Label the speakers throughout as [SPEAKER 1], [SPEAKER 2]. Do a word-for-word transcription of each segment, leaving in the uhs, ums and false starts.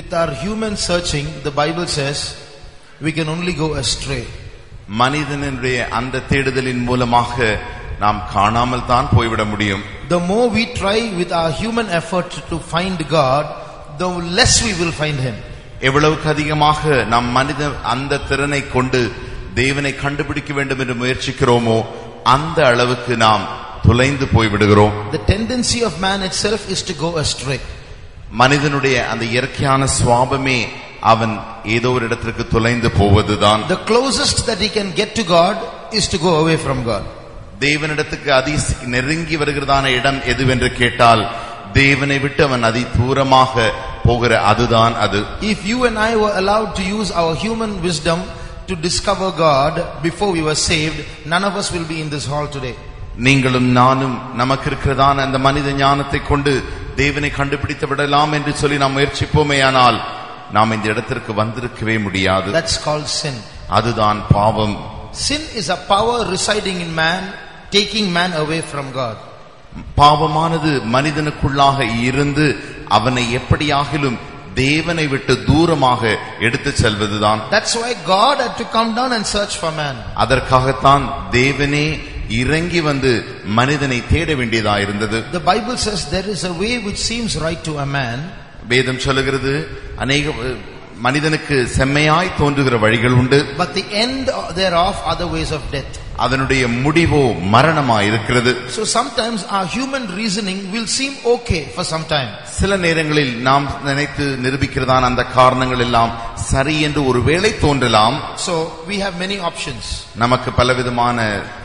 [SPEAKER 1] with our human searching, the Bible says, we can only go astray.
[SPEAKER 2] மனிதனுடைய அந்த தேடுதலின் மூலமாக நாம் காணாமல் தான் போய்விட முடியும்.
[SPEAKER 1] The more we try with our human effort to find God, the less we will find Him.
[SPEAKER 2] எவ்வளவுக்கு அதிகமாக நாம் மனித அந்த திறனை கொண்டு தேவனை கண்டுபிடிக்க வேண்டும் என்று முயற்சிக்கிறோமோ அந்த அளவுக்கு நாம் தொலைந்து போய்விடுகிறோம்.
[SPEAKER 1] The tendency of man itself is to go astray.
[SPEAKER 2] மனிதனுடைய அந்த இயற்கையான சுபாவமே அவன் ஏதோ ஒரு இடத்திற்கு தொலைந்து போவதுதான்.
[SPEAKER 1] The closest that he can get to God is to go away from God.
[SPEAKER 2] தேவனிடத்துக்கு அதி நெருங்கி வருகிறதான இடம் எதுவென்று கேட்டால் தேவனை விட்டு அவன் அதி தூரமாக போகிற அதுதான் அது.
[SPEAKER 1] If you and I were allowed to use our human wisdom to discover God before we were saved, none of us will be in this hall today.
[SPEAKER 2] நீங்களும் நானும் நமக்கு இருக்கிறதான அந்த மனித ஞானத்தை கொண்டு தேவனை கண்டுபிடித்து விடலாம் என்று சொல்லி நாம் முயற்சிப்போமேயானால் நாம் இந்த இடத்திற்கு வந்திருக்கவே முடியாது.
[SPEAKER 1] That's called sin.
[SPEAKER 2] அதுதான் பாவம்.
[SPEAKER 1] Sin is a power residing in man, taking man away from God.
[SPEAKER 2] பாவமானது மனிதனுக்குள்ளாக இருந்து அவனை எப்படியாகிலும் தேவனை விட்டு தூரமாக எடுத்து செல்வதுதான்.
[SPEAKER 1] That's why God had to come down and search for man.
[SPEAKER 2] அதற்காகத்தான் தேவனே இறங்கி வந்து மனிதனை தேட வேண்டியதாக இருந்தது.
[SPEAKER 1] The Bible says there is a way which seems right to a man.
[SPEAKER 2] வேதம் சொல்லுகிறது அநேக மனிதனுக்கு செம்மையாய் தோன்றுகிற வழிகள் உண்டு.
[SPEAKER 1] But the end thereof are the ways of death.
[SPEAKER 2] அதனுடைய முடிவோ மரணமாய் இருக்கிறது.
[SPEAKER 1] So sometimes our human reasoning will seem okay for some time.
[SPEAKER 2] சில நேரங்களில் நாம் நினைத்து நிரூபிக்கிறதான அந்த காரணங்கள் எல்லாம் சரி என்று ஒருவேளை தோன்றலாம்.
[SPEAKER 1] So we have many options.
[SPEAKER 2] நமக்கு பலவிதமான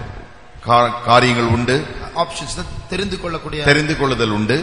[SPEAKER 2] காரியங்கள் உண்டு.
[SPEAKER 1] Options தெரிந்து கொள்ளக்கூடிய
[SPEAKER 2] தெரிந்து கொள்ளுதல் உண்டு.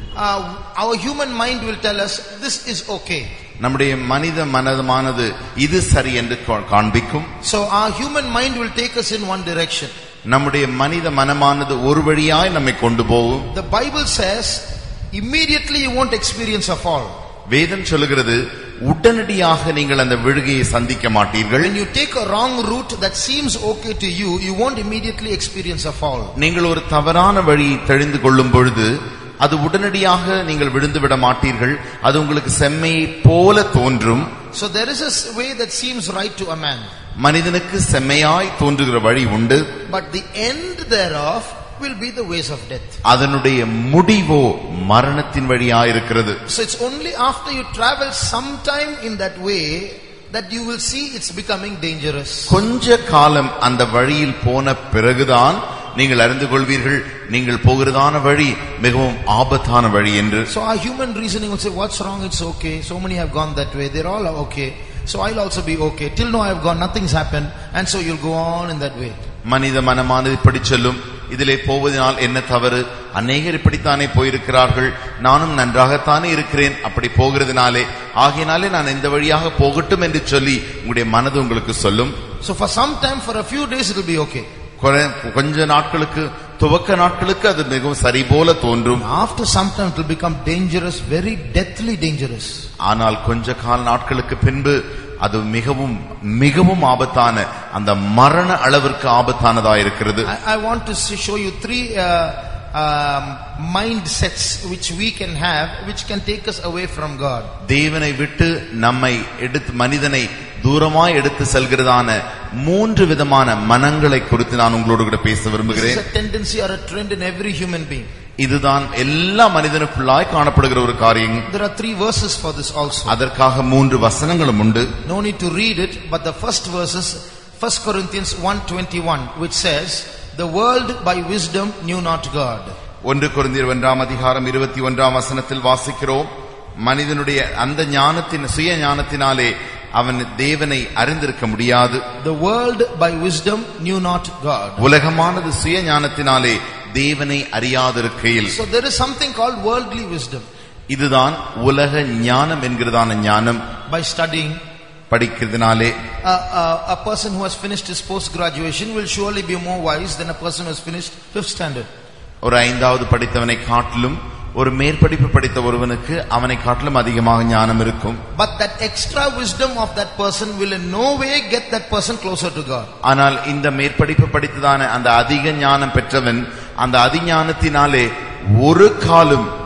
[SPEAKER 1] Our human mind will tell us this is okay.
[SPEAKER 2] நம்முடைய மனித மனமானது இது சரி என்று காண்பிக்கும்.
[SPEAKER 1] So our human mind will take us in one direction.
[SPEAKER 2] நம்முடைய மனித மனமானது ஒரு வழியாய் நம்மை கொண்டு போகும்.
[SPEAKER 1] The Bible says immediately you won't experience a fall.
[SPEAKER 2] வேதம் சொல்லுகிறது உடனடியாக நீங்கள் அந்த விழுகையை சந்திக்க மாட்டீர்கள்.
[SPEAKER 1] When you take a wrong route that seems okay to you, you won't immediately experience a fall.
[SPEAKER 2] நீங்கள் ஒரு தவறான வழியை தெரிந்து கொள்ளும் பொழுது அது உடனடியாக நீங்கள் விழுந்து விட மாட்டீர்கள். அது உங்களுக்கு செம்மையை போல தோன்றும்.
[SPEAKER 1] So there is a way that seems right to a man.
[SPEAKER 2] மனிதனுக்கு செம்மையாய் தோன்றுகிற வழி உண்டு.
[SPEAKER 1] But the end thereof will be the ways of death.
[SPEAKER 2] அதனுடைய முடிவோ மரணத்தின் வழியாய் இருக்கிறது.
[SPEAKER 1] So it's only after you travel sometime in that way that you will see it's becoming dangerous.
[SPEAKER 2] கொஞ்ச காலம் அந்த வழியில் போன பிறகுதான் நீங்கள் அறிந்து கொள்வீர்கள் நீங்கள் போகிறதான வழி மிகவும் ஆபத்தான வழி என்று.
[SPEAKER 1] So our human reasoning will say what's wrong, it's okay, so many have gone that way, they're all okay, so I'll also be okay, till now I've gone, nothing's happened, and so you'll go on in that way.
[SPEAKER 2] மனித மனமானது இப்படி சொல்லும், இதிலே போவதனால் என்ன தவறு, அநேகர் இப்படித்தானே போயிருக்கிறார்கள், நானும் நன்றாகத்தானே இருக்கிறேன், அப்படி போகிறதுனாலே ஆகையினாலே நான் இந்த வழியாக போகட்டும் என்று சொல்லி உங்களுடைய மனது உங்களுக்கு சொல்லும்.
[SPEAKER 1] So for some time, for a few days it will be okay.
[SPEAKER 2] கொஞ்ச நாட்களுக்கு துவக்க நாட்களுக்கு அது மிகவும் சரி போல தோன்றும்.
[SPEAKER 1] After some time it will become dangerous, very deathly dangerous.
[SPEAKER 2] ஆனால் கொஞ்ச கால நாட்களுக்கு பின்பு அது மிகவும் மிகவும் ஆபத்தான அந்த மரண அளவிற்கு ஆபத்தானதா இருக்கிறது.
[SPEAKER 1] I want to show you three uh, um, mindsets which we can have which can take us away from God.
[SPEAKER 2] தேவனை விட்டு நம்மை எடுத்து மனிதனை தூரமாய் எடுத்து செல்கிறதான மூன்று விதமான மனங்களை குறித்து நான் உங்களோடு கூட பேச விரும்புகிறேன்.
[SPEAKER 1] This is a tendency or a trend in every human being.
[SPEAKER 2] இதுதான் எல்லா மனிதனுக்குள்ளாய் காணப்படுகிற ஒரு காரியம்.
[SPEAKER 1] There are three verses for this also.
[SPEAKER 2] அதற்காக மூன்று வசனங்களும் உண்டு.
[SPEAKER 1] No need to read it, but the first verse is First Corinthians one twenty-one, which says the world by wisdom knew not God.
[SPEAKER 2] ஒன்று கொரிந்தியர் ஒன்றாம் அதிகாரம் இருபத்தி ஒன்றாம் வசனத்தில் வாசிக்கிறோம், மனிதனுடைய அந்த ஞானத்தின் சுய ஞானத்தினாலே அவன் தேவனை அறிந்திருக்க முடியாது.
[SPEAKER 1] The world by wisdom knew not God.
[SPEAKER 2] உலகமானது சுய ஞானத்தினாலே தேவனை அறியாதிருக்கையில்.
[SPEAKER 1] So there is something called worldly wisdom.
[SPEAKER 2] இதுதான் உலக ஞானம் என்கிறதான ஞானம்.
[SPEAKER 1] By studying,
[SPEAKER 2] படிக்கிறதுனாலே
[SPEAKER 1] a, a, a person who has finished his post graduation will surely be more wise than a person who has finished fifth standard.
[SPEAKER 2] ஒரு ஐந்தாவது படித்தவனை காட்டிலும் ஒரு மேற்படிப்பு படித்த ஒருவனுக்கு அவனை காட்டிலும் அதிகமாக ஞானம் இருக்கும்.
[SPEAKER 1] But that extra wisdom of that person will in no way get that person closer to God.
[SPEAKER 2] ஆனால் இந்த மேற்படிப்பு படித்ததான அந்த அதிக ஞானம் பெற்றவன் அந்த அதிஞானத்தினாலே ஒரு காலம்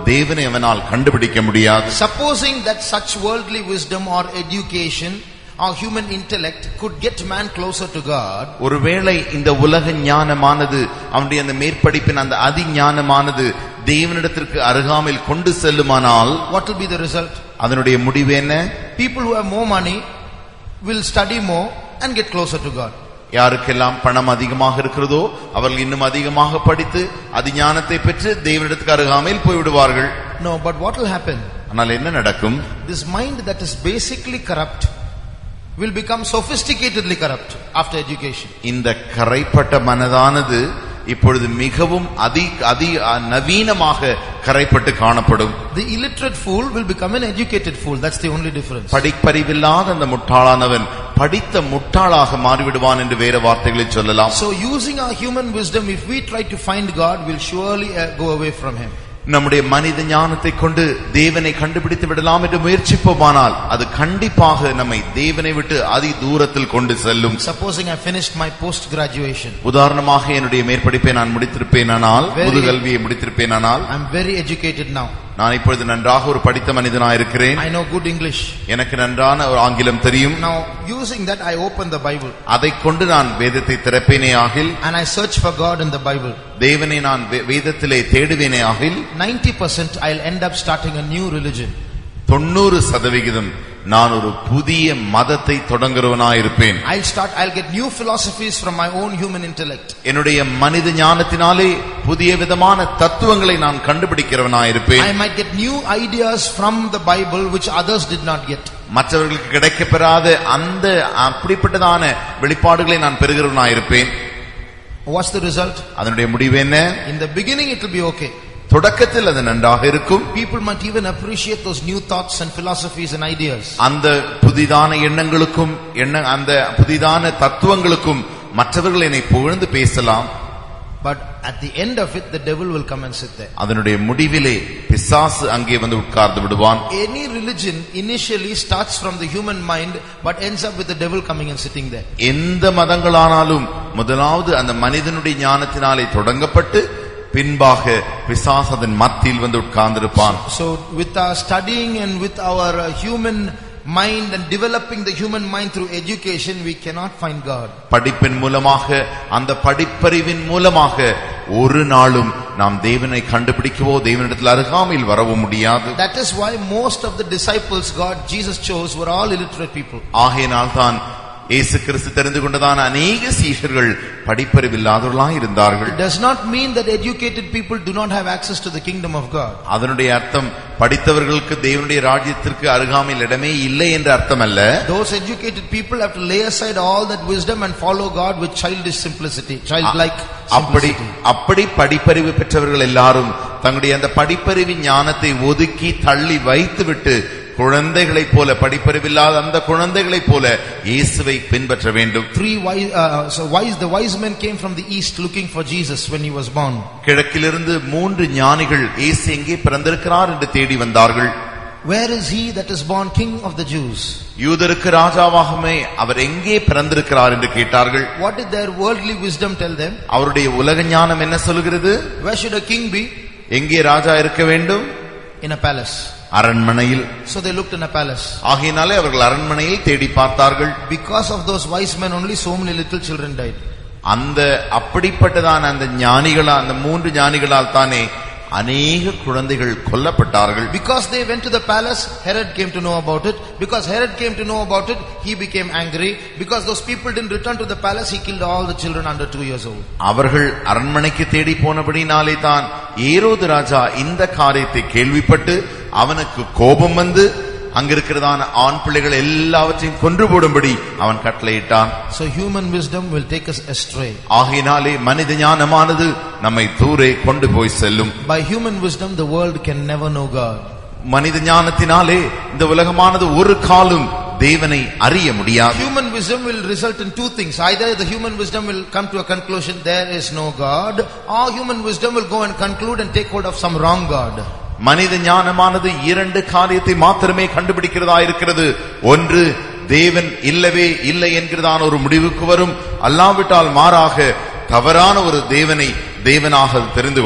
[SPEAKER 2] தேவனை அவனால் கண்டுபிடிக்க முடியாது.
[SPEAKER 1] Supposing that such worldly wisdom or education or human intellect could get man closer to God,
[SPEAKER 2] ஒருவேளை இந்த உலக ஞானமானது அவனுடைய அந்த மேற்படிப்பின் அந்த அதிஞானமானது தேவனிடத்திற்கு அருகாமையில் கொண்டு செல்லுமானால்,
[SPEAKER 1] what will be the result?
[SPEAKER 2] அதனுடைய முடிவு என்ன?
[SPEAKER 1] People who have more money will study more and get closer to God.
[SPEAKER 2] யாருக்கெல்லாம் பணம் அதிகமாக இருக்கிறதோ அவர்கள் இன்னும் அதிகமாக படித்து அதிஞானத்தை பெற்று தேவனிடத்துக்கு அருகாமையில் போய்விடுவார்கள்.
[SPEAKER 1] No, but what will happen?
[SPEAKER 2] ஆனால் என்ன நடக்கும்?
[SPEAKER 1] This mind that is basically corrupt will become sophisticatedly corrupt after education.
[SPEAKER 2] இந்த கரைப்பட்ட மனதானது இப்பொழுது மிகவும் அதி அதி நவீனமாக கரைப்பட்டு காணப்படும்.
[SPEAKER 1] The illiterate fool will become an educated fool. That's the only difference.
[SPEAKER 2] படிப்பறிவில்லாத அந்த முட்டாளானவன் படித்த முட்டாளாக மாறிவிடுவான் என்று வேற வார்த்தைகளில் சொல்லலாம்.
[SPEAKER 1] So using our human wisdom, if we try to find God, we'll surely go away from him.
[SPEAKER 2] நம்முடைய மனித ஞானத்தை கொண்டு தேவனை கண்டுபிடித்து விடலாம் என்று முயற்சிப்போமானால் அது கண்டிப்பாக நம்மை தேவனை விட்டு அதி தூரத்தில் கொண்டு செல்லும்.
[SPEAKER 1] Supposing I finished my post graduation,
[SPEAKER 2] உதாரணமாக என்னுடைய மேற்படிப்பை நான் முடித்திருப்பேனானால், முதுகல்வியை முடித்திருப்பேனானால்,
[SPEAKER 1] I am very educated now.
[SPEAKER 2] நான் இப்பொழுது நன்றாக ஒரு படித்த மனிதனாக இருக்கிறேன்.
[SPEAKER 1] I know good English.
[SPEAKER 2] எனக்கு நன்றான ஒரு ஆங்கிலம் தெரியும்.
[SPEAKER 1] Now using that I open the Bible.
[SPEAKER 2] அதை கொண்டு நான் வேதத்தை திறப்பேனே ஆகில்,
[SPEAKER 1] and I search for God in the Bible.
[SPEAKER 2] தேவனை நான் வேதத்திலே தேடுவேனே ஆகில்,
[SPEAKER 1] ninety percent I'll end up starting a new religion.
[SPEAKER 2] தொண்ணூறு சதவிகிதம் நான் ஒரு புதிய மதத்தை தொடங்குறவனாய் இருப்பேன்.
[SPEAKER 1] I'll start I'll get new philosophies from my own human intellect.
[SPEAKER 2] என்னுடைய மனித ஞானத்தினாலே புதிய விதமான தத்துவங்களை நான் கண்டுபிடிக்கிறவனாய் இருப்பேன்.
[SPEAKER 1] I might get new ideas from the Bible which others did not get.
[SPEAKER 2] மற்றவர்களுக்கு கிடைக்கப்பெறாத அந்த அப்படிப்பட்டதான வெளிப்பாடுகளை நான் பெறுகிறவனாய் இருப்பேன்.
[SPEAKER 1] What's the result?
[SPEAKER 2] அதனுடைய முடிவு என்ன?
[SPEAKER 1] In the beginning it will be okay.
[SPEAKER 2] தொடக்கத்தில் அது நன்றாக இருக்கும்.
[SPEAKER 1] People might even appreciate those new thoughts and philosophies and ideas.
[SPEAKER 2] அந்த புதிதான எண்ணங்களுக்கும் எண்ண அந்த புதிதான தத்துவங்களுக்கும் மற்றவர்கள் என்னை புகழ்ந்து பேசலாம்.
[SPEAKER 1] But at the end of it the devil will come and sit there.
[SPEAKER 2] அதனுடைய முடிவிலே பிசாசு அங்கே வந்து உட்கார்ந்து விடுவான்.
[SPEAKER 1] Any religion initially starts from the human mind but ends up with the devil coming and sitting there.
[SPEAKER 2] எந்த மதங்களானாலும் முதலாவது அந்த மனிதனுடைய ஞானத்தினாலே தொடங்கப்பட்டு பின்பாக பிசாசத்தின் மத்தியில் வந்து உட்கார்ந்திருப்பான்.
[SPEAKER 1] So with our studying and with our human mind and developing the human mind through education we cannot find God.
[SPEAKER 2] படிப்பின் மூலமாக அந்த படிப்பறிவின் மூலமாக ஒரு நாளும் நாம் தேவனை கண்டுபிடிக்கவோ தேவனிடத்தில் அருகாமையில் வரவும் முடியாது.
[SPEAKER 1] That is why most of the disciples God Jesus chose were all illiterate people.
[SPEAKER 2] ஆகையினால் தான் இயேசு கிறிஸ்து தெரிந்து கொண்டதான அநேக சீஷர்கள் படிப்பறிவில்லாதவர்களாய் இருந்தார்கள்.
[SPEAKER 1] It does not mean that educated people do not have access to the kingdom of God.
[SPEAKER 2] அதனுடைய அர்த்தம் படித்தவர்களுக்கு தேவனுடைய ராஜ்யத்திற்கு அருகாமையில் இடமே இல்லை என்ற அர்த்தம் அல்ல.
[SPEAKER 1] Those educated people have to lay aside all that wisdom and follow God with childish simplicity, childlike
[SPEAKER 2] அப்படி அப்படி படிப்பறிவு பெற்றவர்கள் எல்லாரும் தங்களுடைய அந்த படிப்பறிவின் ஞானத்தை ஒதுக்கி தள்ளி வைத்துவிட்டு குழந்தைகளைப் போல படிப்பறிவில்லாத அந்த குழந்தைகளைப் போல இயேசுவை பின்பற்ற வேண்டும்.
[SPEAKER 1] Three wise uh, so wise the wise men came from the east looking for Jesus when he was born.
[SPEAKER 2] கிழக்கிலிருந்து மூன்று ஞானிகள் இயேசு எங்கே பிறந்திருக்கிறார் என்று தேடி வந்தார்கள்.
[SPEAKER 1] Where is he that is born king of the Jews?
[SPEAKER 2] யூதருக்கு ராஜாவாகவே அவர் எங்கே பிறந்திருக்கிறார் என்று கேட்டார்கள்.
[SPEAKER 1] What did their worldly wisdom tell them?
[SPEAKER 2] அவருடைய உலக ஞானம் என்ன சொல்கிறது?
[SPEAKER 1] Where should a king be?
[SPEAKER 2] எங்கே ராஜா இருக்க வேண்டும்?
[SPEAKER 1] In a palace.
[SPEAKER 2] அரண்மனையில்.
[SPEAKER 1] So they looked in a palace.
[SPEAKER 2] ஆகையினாலே அவர்கள் அரண்மனையை தேடி பார்த்தார்கள்.
[SPEAKER 1] Because of those wise men only so many little children died.
[SPEAKER 2] அந்த அப்படிப்பட்டதான அந்த ஞானிகளா அந்த மூன்று ஞானிகளால் தானே அநேக குழந்தைகள் கொல்லப்பட்டார்கள்.
[SPEAKER 1] Because they went to the palace, Herod came to know about it. Because Herod came to know about it, he became angry. Because those people didn't return to the palace, he killed all the children under two years old.
[SPEAKER 2] அவர்கள் அரண்மனைக்கு தேடி போனபடினாலே தான் ஏரோது ராஜா இந்த காரியத்தை கேள்விப்பட்டு அவனுக்கு கோபம் வந்து அங்கிருக்கிறதான ஆண் பிள்ளைகள் எல்லாவற்றையும் கொன்று போடும்படி அவன் கட்டளையிட்டான்.
[SPEAKER 1] So human wisdom will take us astray.
[SPEAKER 2] ஆகையினாலே மனித ஞானமானது நம்மை தூரே கொண்டு போய் செல்லும்.
[SPEAKER 1] By human wisdom the world can never know God.
[SPEAKER 2] மனித ஞானத்தினாலே இந்த உலகமானது ஒரு காலம் தேவனை அறிய முடியாது.
[SPEAKER 1] Human wisdom will result in two things. Either the human wisdom will come to a conclusion there is no God, or human wisdom will go and conclude and take hold of some wrong God.
[SPEAKER 2] மனித ஞானமானது இரண்டு காரியத்தை மாத்திரமே கண்டுபிடிக்கிறதா இருக்கிறது. ஒன்று, தேவன் இல்லவே இல்லை என்கிறதான ஒரு முடிவுக்கு வரும். அல்லாவிட்டால் மாறாக தவறான ஒரு தேவனை தேவனாக தெரிந்து கொள்ளும்.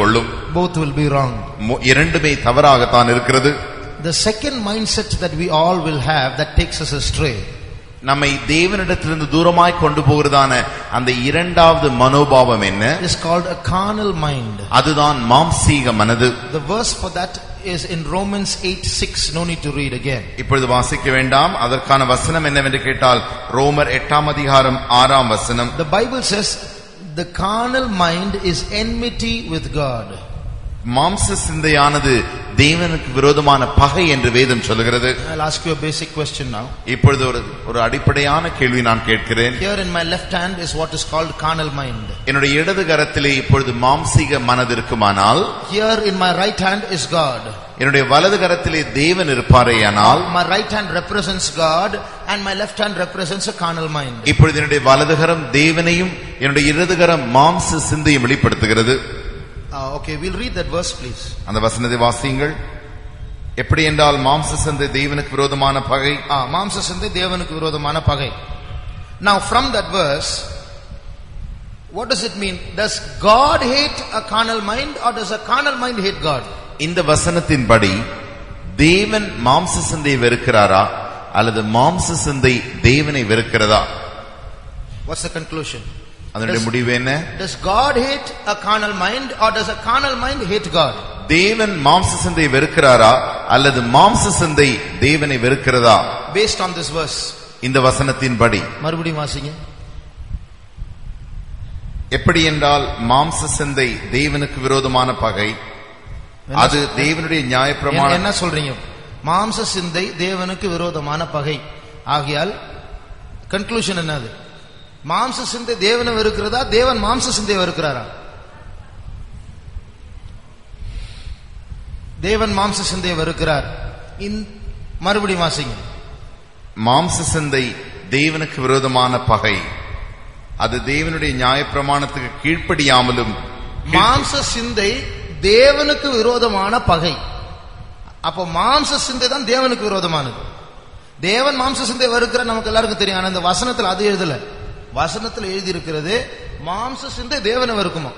[SPEAKER 1] both will be wrong.
[SPEAKER 2] இரண்டுமே தவறாகத்தான் இருக்கிறது.
[SPEAKER 1] The second mindset that we all will have that takes us astray,
[SPEAKER 2] நம்மை தேவனிடத்திலிருந்து தூரமாய் கொண்டு போகிறதான அந்த இரண்டாவது மனோபாவம் என்ன?
[SPEAKER 1] is called a carnal mind.
[SPEAKER 2] அதுதான் மாம்சீக மனது.
[SPEAKER 1] The verse for that is in Romans eight six. No need to read again.
[SPEAKER 2] இப்பொழுது வாசிக்க வேண்டாம். அதற்கான வசனம் என்னவென்று கேட்டால் ரோமர் எட்டாம் அதிகாரம் ஆறாம் வசனம்.
[SPEAKER 1] The Bible says the carnal mind is enmity with God.
[SPEAKER 2] மாம்ச சிந்தையானது தேவனுக்கு விரோதமான பகை என்று வேதம் சொல்கிறது.
[SPEAKER 1] I'll ask you a basic question now.
[SPEAKER 2] இப்பொழுது ஒரு ஒரு அடிப்படையான கேள்வி நான் கேட்கிறேன்.
[SPEAKER 1] Here in my left hand is what is called carnal mind.
[SPEAKER 2] என்னுடைய இடது கரத்திலே இப்பொழுது மாம்சீக மனது இருக்குமானால்,
[SPEAKER 1] here in my right hand is God.
[SPEAKER 2] என்னுடைய வலது கரத்திலே தேவன் இருப்பாரேயானால்,
[SPEAKER 1] my right hand represents God and my left hand represents a carnal mind.
[SPEAKER 2] இப்பொழுது என்னுடைய வலது கரம் தேவனையும் என்னுடைய இடது கரம் மாம்ச சிந்தையும் வெளிப்படுத்துகிறது.
[SPEAKER 1] Uh, okay, we'll read that verse please.
[SPEAKER 2] அந்த வசனத்தை வாசியுங்கள். எப்படி என்றால் மாம்ச சிந்தை தேவனுக்கு விரோதமான பகை.
[SPEAKER 1] ஆ மாம்ச சிந்தை தேவனுக்கு விரோதமான பகை. Now from that verse, what does it mean? Does God hate a carnal mind or does a carnal mind hate God?
[SPEAKER 2] இந்த வசனத்தின்படி தேவன் மாம்ச சிந்தையை வெறுக்கிறாரா அல்லது மாம்ச சிந்தை தேவனை வெறுக்கிறதா?
[SPEAKER 1] What's the conclusion?
[SPEAKER 2] அதனுடைய முடிவு என்ன?
[SPEAKER 1] Does God hate a carnal mind or does a carnal mind hate God?
[SPEAKER 2] தேவன் மாம்ச சிந்தையை வெறுக்கிறாரா அல்லது மாம்ச சிந்தை தேவனை வெறுக்கிறதா?
[SPEAKER 1] Based on this verse.
[SPEAKER 2] இந்த வசனத்தின்படி.
[SPEAKER 1] மறுபடியும் வாசிங்க.
[SPEAKER 2] எப்படி என்றால் மாம்ச சிந்தை தேவனுக்கு விரோதமான பகை. அது தேவனுடைய நியாயப்பிரமாணம்.
[SPEAKER 1] என்ன சொல்றீங்க? மாம்ச சிந்தை தேவனுக்கு விரோதமான பகை. ஆகையால் கன்க்ளூஷன் என்னது? மாம்ச சிந்தை தேவனை வெறுக்கிறதா, தேவன் மாம்ச சிந்தையை வெறுக்கிறாரா? தேவன் மாம்ச சிந்தையை வெறுக்கிறார். மறுபடியும் வாசிங்க.
[SPEAKER 2] மாம்ச சிந்தை தேவனுக்கு விரோதமான பகை. அது தேவனுடைய நியாயப்பிரமாணத்துக்கு கீழ்ப்படியாமலும்.
[SPEAKER 1] மாம்ச சிந்தை தேவனுக்கு விரோதமான பகை. அப்போ மாம்ச சிந்தை தான் தேவனுக்கு விரோதமானது. தேவன் மாம்ச சிந்தை வெறுக்கிற நமக்கு எல்லாருக்கும் தெரியும். ஆனா இந்த வசனத்தில் அது எழுதல. வசனத்தில் எழுதி இருக்கிறது மாம்ச சிந்தை தேவனை வெறுக்குமா.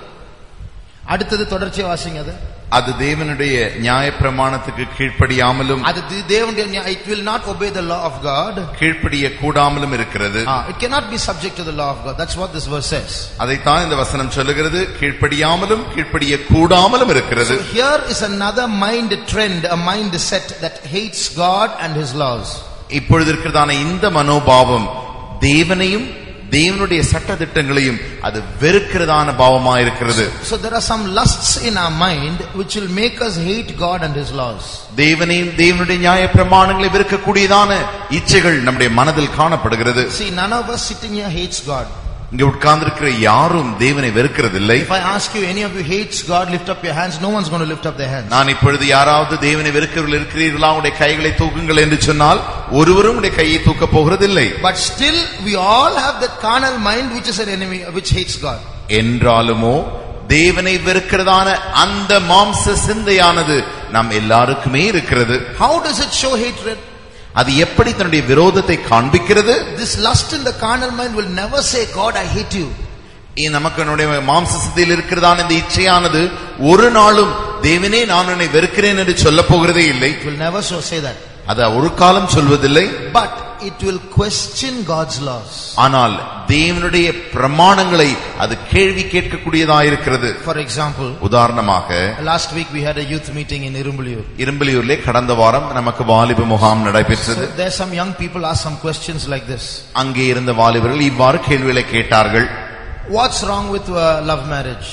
[SPEAKER 1] அடுத்தது தொடர்ச்சியா வாசிங்க. அது
[SPEAKER 2] அது தேவனுடைய நியாயப்பிரமாணத்துக்கு கீழ்ப்படியாமலும்,
[SPEAKER 1] அது தேவனுடைய it will not obey the law of God,
[SPEAKER 2] கீழ்ப்படிய கூடாமலும் இருக்கிறது.
[SPEAKER 1] It cannot be subject to the law of God. That's what this verse says.
[SPEAKER 2] அதைத்தான் இந்த வசனம் சொல்லுகிறது. கீழ்ப்படியாமலும் கீழ்ப்படிய கூடாமலும் இருக்கிறது.
[SPEAKER 1] So here is another mind trend, a mind set that hates God and his laws.
[SPEAKER 2] இப்பொழுது இருக்கிறதான இந்த மனோபாவம் தேவனையும் தேவனுடைய சட்ட திட்டங்களையும் அது வெறுக்கிறதான பாவமா இருக்கிறது.
[SPEAKER 1] So there are some lusts in our mind which will make us hate God and his laws.
[SPEAKER 2] தேவனையும் தேவனுடைய நியாயப்பிரமாணங்களை வெறுக்கக்கூடியதான இச்சைகள் நம்முடைய மனதில் காணப்படுகிறது.
[SPEAKER 1] See, none of us sitting here hates God.
[SPEAKER 2] இங்க உட்கார்ந்திருக்கிற யாரும் தேவனை வெறுக்கிறதில்லை.
[SPEAKER 1] If I ask you, any of you hates God, lift up your hands. No one's going to lift up their hands.
[SPEAKER 2] நான் இப்பொழுது யாராவது தேவனை வெறுக்கிறவர்கள் இருக்கிறீர்களா, உங்களுடைய கைகளை தூக்குங்கள் என்று சொன்னால் ஒருவரும் உங்களுடைய கையை தூக்க போகிறதில்லை.
[SPEAKER 1] But still we all have that carnal mind which is an enemy, which hates God.
[SPEAKER 2] என்றாலுமோ தேவனை வெறுக்கிறதான அந்த மாம்ச சிந்தையானது நம் எல்லாருக்குமே இருக்கிறது.
[SPEAKER 1] How does it show hatred?
[SPEAKER 2] அது எப்படி தன்னுடைய விரோதத்தை காண்பிக்கிறது?
[SPEAKER 1] This lust in the carnal mind will never say, God, I hate you.
[SPEAKER 2] நமக்கு நம்முடைய மாம்ச சிந்தையில் இருக்கிறதான இந்த இச்சையானது ஒரு நாளும் தேவனே நான் உன்னை வெறுக்கிறேன் என்று சொல்ல போகிறதே இல்லை.
[SPEAKER 1] It will never so say that.
[SPEAKER 2] அது ஒரு காலம் சொல்வதில்லை.
[SPEAKER 1] But it will question God's laws.
[SPEAKER 2] ஆனால் தேவனுடைய பிரமாணங்களை அது கேள்வி கேட்கக்கூடியதாக இருக்கிறது.
[SPEAKER 1] For example,
[SPEAKER 2] உதாரணமாக
[SPEAKER 1] last week we had a youth meeting in Irumbuliyur.
[SPEAKER 2] இரும்பலியூரிலே கடந்த வாரம் நமக்கு வாலிப முகாம் நடைபெற்றது.
[SPEAKER 1] So there some young people asked some questions like this.
[SPEAKER 2] அங்கே இருந்த வாலிபர்கள் இவ்வாறு கேள்விகளை கேட்டார்கள்.
[SPEAKER 1] What's wrong with uh, love marriage?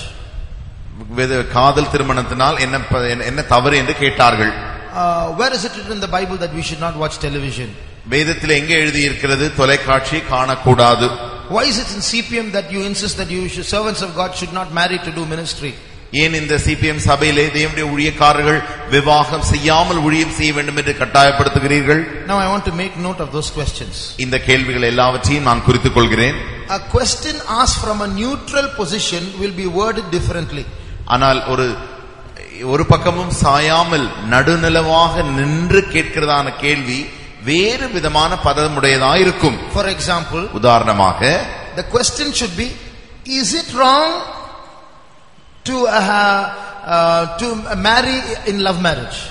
[SPEAKER 2] காதல் திருமணத்தினால் என்ன என்ன தவறு என்று கேட்டார்கள்.
[SPEAKER 1] Uh, where is it written in the Bible that we should not watch television?
[SPEAKER 2] வேதத்தில் எங்கே எழுதி இருக்கிறது தொலைக்காட்சி காணக்கூடாது?
[SPEAKER 1] Why is it in C P M that you insist that you should, servants of God should not marry to do ministry?
[SPEAKER 2] ஏன் இந்த CPM சபையிலே தேவனுடைய ஊழியக்காரர்கள் விவாகம் செய்யாமல் ஊழியம் செய்ய வேண்டும் என்று கட்டாயப்படுத்துகிறீர்கள்?
[SPEAKER 1] Now I want to make note of those questions.
[SPEAKER 2] இந்த கேள்விகள் எல்லாவற்றையும் நான் குறித்துக் கொள்கிறேன்.
[SPEAKER 1] A question asked from a neutral position will be worded differently.
[SPEAKER 2] ஆனால் ஒரு ஒரு பக்கமும் சாயாமல் நடுநிலமாக நின்று கேட்கிறதான கேள்வி வேறு விதமான பதமுடையதாக இருக்கும்.
[SPEAKER 1] For example,
[SPEAKER 2] உதாரணமாக
[SPEAKER 1] the question should be, is it wrong to uh, uh, to marry in love marriage.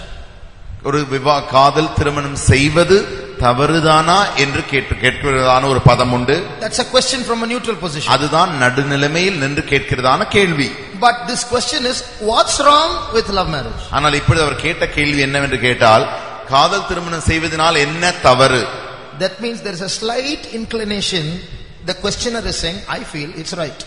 [SPEAKER 2] ஒரு விவா காதல் திருமணம் செய்வது தவறுதானா என்று கேட்டு கேட்கிறதான ஒரு பதம் உண்டு.
[SPEAKER 1] That's a question from a neutral position.
[SPEAKER 2] அதுதான் நடுநிலைமையில் நின்று கேட்கிறதான கேள்வி.
[SPEAKER 1] But this question is, what's wrong with love marriage?
[SPEAKER 2] ஆனால் இப்பொழுது அவர் கேட்ட கேள்வி என்னவென்று கேட்டால், காதல் திருமணம் செய்வதனால் என்ன தவறு?
[SPEAKER 1] That means there is a slight inclination. The questioner is saying, I feel it's right.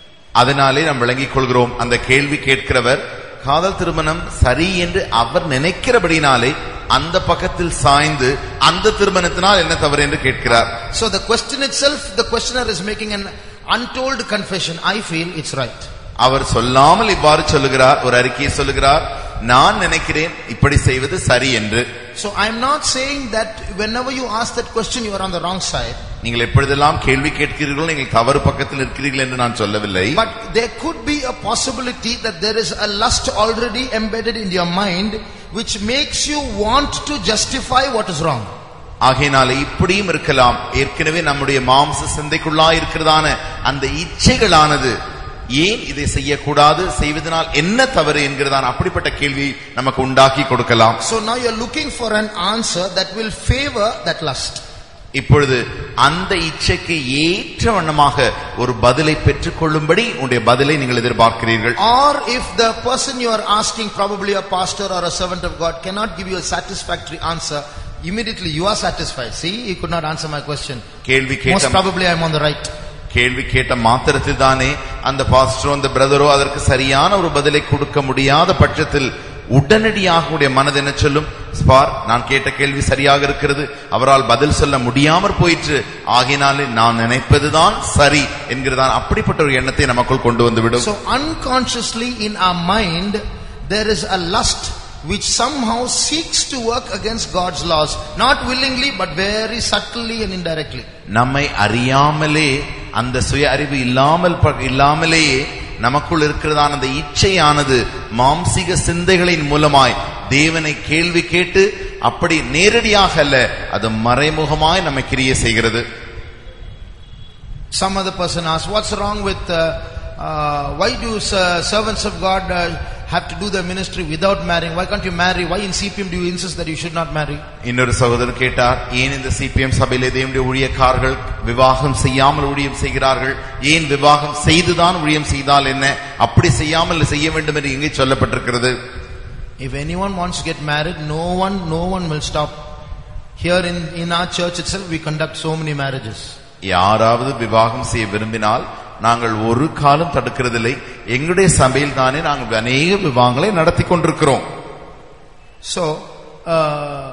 [SPEAKER 2] அதனாலே நாம் விளங்கிக் கொள்கிறோம், அந்த கேள்வி கேட்கிறவர் காதல் திருமணம் சரி என்று அவர் நினைக்கிறபடினாலே அந்த பக்கத்தில் சாய்ந்து அந்த திருமணத்தினால் என்ன தவறு என்று கேட்கிறார்.
[SPEAKER 1] So the question itself, the questioner is making an untold confession. I feel it's right.
[SPEAKER 2] அவர் சொல்லாமல் இவ்வாறு சொல்லுகிறார், ஒரு அறிக்கையை சொல்லுகிறார், நான் நினைக்கிறேன் இப்படி செய்வது சரி என்று.
[SPEAKER 1] So I am not saying that whenever you ask that question you are on the wrong side.
[SPEAKER 2] நீங்கள் எப்பொழுதெல்லாம் கேள்வி கேட்கிறீர்களோ நீங்கள் தவறு பக்கத்தில் இருக்கிறீர்கள் என்று நான் சொல்லவில்லை.
[SPEAKER 1] But there could be a possibility that there is a lust already embedded in your mind which makes you want to justify what is wrong.
[SPEAKER 2] ஆகையினால இப்படியும் இருக்கலாம், ஏற்கனவே நம்முடைய மாம்ச சிந்தைக்குள்ளாய் இருக்கிறதான அந்த இச்சைகளானது ஏன் இதை செய்யக்கூடாது, செய்வதனால் என்ன தவறு என்கிறதான அப்படிப்பட்ட கேள்வி நமக்கு உண்டாக்கி கொடுக்கலாம்.
[SPEAKER 1] So now you are looking for an answer that will favor that lust.
[SPEAKER 2] இப்பொழுது அந்த இச்சைக்கு ஏற்ற வண்ணமாக ஒரு பதிலை பெற்றுக் கொள்ளும்படி உங்களுடைய பதிலை நீங்கள் எதிர்பார்க்கிறீர்கள்.
[SPEAKER 1] Or if the person you are asking, probably a pastor or a servant of God, cannot give you a satisfactory answer, immediately you are satisfied. See, he could not answer my question.
[SPEAKER 2] கேள்வி
[SPEAKER 1] Most
[SPEAKER 2] கேட்ட
[SPEAKER 1] probably I am on the right.
[SPEAKER 2] கேள்வி கேட்ட மாத்திரத்தில் தானே அந்த பாஸ்டரோ அந்த பிரதரோ அதற்கு சரியான ஒரு பதிலை கொடுக்க முடியாத பட்சத்தில் உடனடியாக உடைய மனது என்ன சொல்லும், ஸ்பார் நான் கேட்ட கேள்வி சரியாக இருக்கிறது, அவரால் பதில் சொல்ல முடியாமற் போயிற்று, ஆகினாலே நான் நினைப்பதுதான் சரி என்கிறதான் அப்படிப்பட்ட ஒரு எண்ணத்தை நமக்குள் கொண்டு வந்துவிடும்.
[SPEAKER 1] So unconsciously in our mind there is a lust which somehow seeks to work against God's laws, not willingly but very subtly and indirectly.
[SPEAKER 2] நம்மை அறியாமலே, அந்த சுய அறிவு இல்லாமல் இல்லாமலேயே நமக்குள் இருக்கிறதான அந்த இச்சையானது மாம்சிக சிந்தைகளின் மூலமாய் தேவனை கேள்வி கேட்டு அப்படி நேரடியாக அல்ல, அது மறைமுகமாய் நம்மை கிரியை செய்கிறது.
[SPEAKER 1] Some other person asks, what's wrong with uh, uh, why do uh, servants of God uh, have to do the ministry without marrying? Why can't you marry? Why in C P M do you insist that you should not marry?
[SPEAKER 2] இன்னொரு சகோதரர் கேட்டார், ஏன் இந்த CPM சபையிலே தேவனுடைய ஊழியக்காரர்கள் விவாகம் செய்யாமல் ஊழியம் செய்கிறார்கள், ஏன் விவாகம் செய்துதான் ஊழியம் செய்தால் என்ன, அப்படி செய்யாமல் செய்ய வேண்டும் என்று இங்கே சொல்லப்பட்டிருக்கிறது.
[SPEAKER 1] If anyone wants to get married, no one no one will stop. Here in in our church itself we conduct so many marriages.
[SPEAKER 2] யாராவது விவாகம் செய்ய விரும்பினால் நாங்கள் ஒரு காலம் தடுக்கிறதில்லை. எங்களுடைய சபையில் தானே நாங்கள் அநேக விவாகங்களை நடத்தி கொண்டிருக்கிறோம்.
[SPEAKER 1] So uh,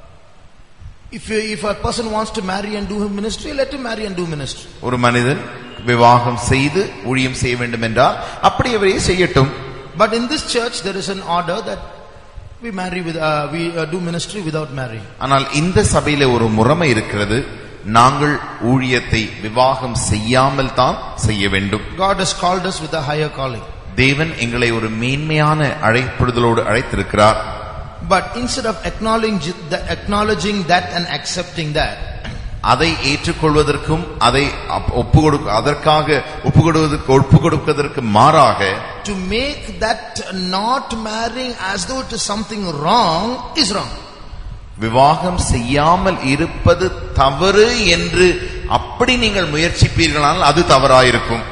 [SPEAKER 1] if if a person wants to marry and do ministry, let him marry and do ministry.
[SPEAKER 2] ஒரு மனிதன் விவாகம் செய்து ஊழியம் செய்ய வேண்டும் என்றால் அப்படி அவரே செய்யட்டும்.
[SPEAKER 1] But in this church there is an order that we marry with uh, we uh, do ministry without marrying.
[SPEAKER 2] ஆனால் இந்த சபையிலே ஒரு முறைமை இருக்கிறது, நாங்கள் ஊழியத்தை விவாகம் செய்யாமல் தான் செய்ய வேண்டும்.
[SPEAKER 1] God has called us with a higher calling.
[SPEAKER 2] தேவன் எங்களை ஒரு மேன்மையான அழைப்புதலோடு அழைத்திருக்கிறார்.
[SPEAKER 1] But instead of acknowledging that, acknowledging that and accepting that,
[SPEAKER 2] அதை ஏற்றுக்கொள்வதற்கும் அதை ஒப்பு கொடுக்க அதற்காக ஒப்பு கொடுவதற்கு ஒப்பு கொடுப்பதற்கு மாறாக
[SPEAKER 1] to make that not marrying as though it is something wrong is wrong.
[SPEAKER 2] விவாகம் செய்யாமல் இருப்பது தவறு என்று அப்படி நீங்கள் முயற்சிப்பீர்களானால் அது தவறாயிருக்கும்.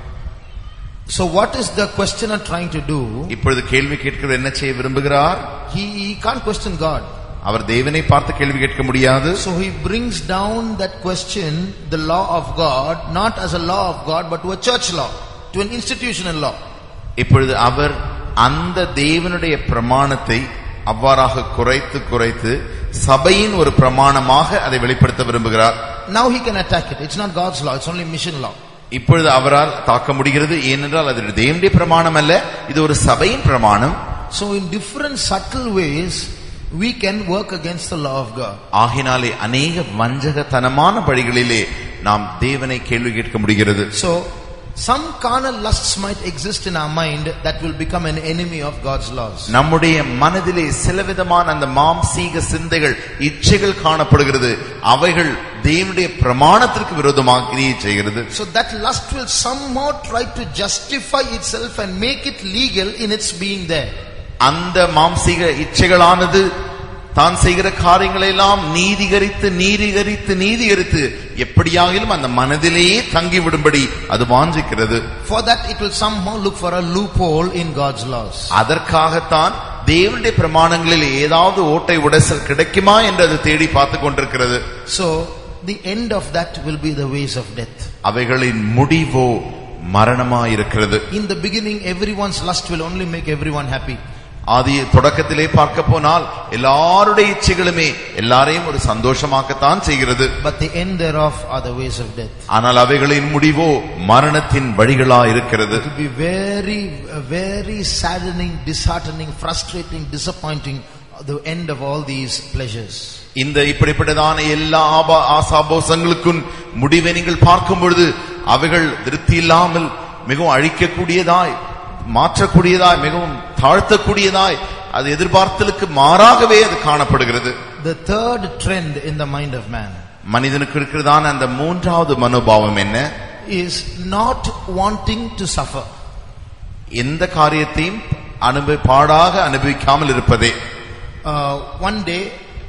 [SPEAKER 1] So what is the questioner trying to do?
[SPEAKER 2] இப்பொழுது கேள்வி கேட்கிறவர் என்ன செய்ய விரும்புகிறார்?
[SPEAKER 1] He, he can't question God.
[SPEAKER 2] அவர் தேவனை பார்த்து கேள்வி கேட்க முடியாது.
[SPEAKER 1] So he brings down that question, the law of God, not as a law of God but to a church law, to an institutional law.
[SPEAKER 2] இப்பொழுது அவர் அந்த தேவனுடைய பிரமாணத்தை அவ்வாறாக குறைத்து குறைத்து சபையின் ஒரு பிரமாணமாக அதை வெளிப்படுத்த விரும்புகிறார்.
[SPEAKER 1] Now he can attack it. It's not God's law, it's only mission law.
[SPEAKER 2] இப்பொழுது அவரால் தாக்க முடிகிறது, ஏனென்றால் அது தேவனுடைய பிரமாணம் அல்ல, இது ஒரு சபையின் பிரமாணம்.
[SPEAKER 1] So in different subtle ways we can work against the law of God.
[SPEAKER 2] ஆகினாலே அநேக வஞ்சகத்தனமான வழிகளிலே நாம் தேவனை கேள்வி கேட்க முடிகிறது.
[SPEAKER 1] So some carnal lusts might exist in our mind that will become an enemy of God's laws.
[SPEAKER 2] நம்முடைய மனதிலே சிலவிதமான அந்த மாம்சீக சிந்தைகள் இச்சைகள் காணப்படுகிறது. அவைகள் தேவனுடைய பிரமாணத்திற்கு விரோதமாக கிரியை செய்கிறது.
[SPEAKER 1] So that lust will somehow try to justify itself and make it legal in its being there.
[SPEAKER 2] அந்த மாம்சீக இச்சைகளானது தான் செய்கிற காரியங்களை எல்லாம் நீதிகரித்து நீதிகரித்து நீதிகரித்து எப்படியாகிலும் அந்த மனதிலேயே தங்கிவிடும்படி அது வாஞ்சிக்கிறது.
[SPEAKER 1] For that it will somehow look for a loophole in God's laws.
[SPEAKER 2] அதற்காகத்தான் தேவனுடைய பிரமாணங்களில் ஏதாவது ஓட்டை உடைசல் கிடைக்குமா என்று அது தேடி பார்த்து கொண்டிருக்கிறது.
[SPEAKER 1] So the end of that will be the ways of death.
[SPEAKER 2] அவைகளின் முடிவோ மரணமாயிருக்கிறது.
[SPEAKER 1] In the beginning everyone's lust will only make everyone happy.
[SPEAKER 2] ஆதி தொடக்கத்திலே பார்க்க போனால் எல்லாருடைய இச்சைகளுமே எல்லாரையும் ஒரு சந்தோஷமாக்கத்தான் செய்கிறது.
[SPEAKER 1] But the end thereof are the ways of death.
[SPEAKER 2] ஆனால் அவைகளின் முடிவோ மரணத்தின் வழிகளா இருக்கிறது.
[SPEAKER 1] It will be very very saddening, disheartening, frustrating, disappointing, the end of all these pleasures.
[SPEAKER 2] இந்த இப்படிப்பட்டதான எல்லா ஆசாபோசங்களுக்கும் முடிவை நீங்கள் பார்க்கும் பொழுது அவைகள் திருப்தி இல்லாமல் மிகவும் அழிக்கக்கூடியதாய், மாற்றக்கூடியதாய், மிகவும் தாழ்த்தக்கூடியதாய், அது எதிர்பார்த்தலுக்கு மாறாகவே அது காணப்படுகிறது.
[SPEAKER 1] The third trend in the mind of man,
[SPEAKER 2] மனிதனுக்கு இருக்கிறதான அந்த மூன்றாவது மனோபாவம் என்ன?
[SPEAKER 1] is not wanting to suffer.
[SPEAKER 2] எந்த காரியத்தையும் அனுபவி பாடாக அனுபவிக்காமல் இருப்பதே.
[SPEAKER 1] Uh, one day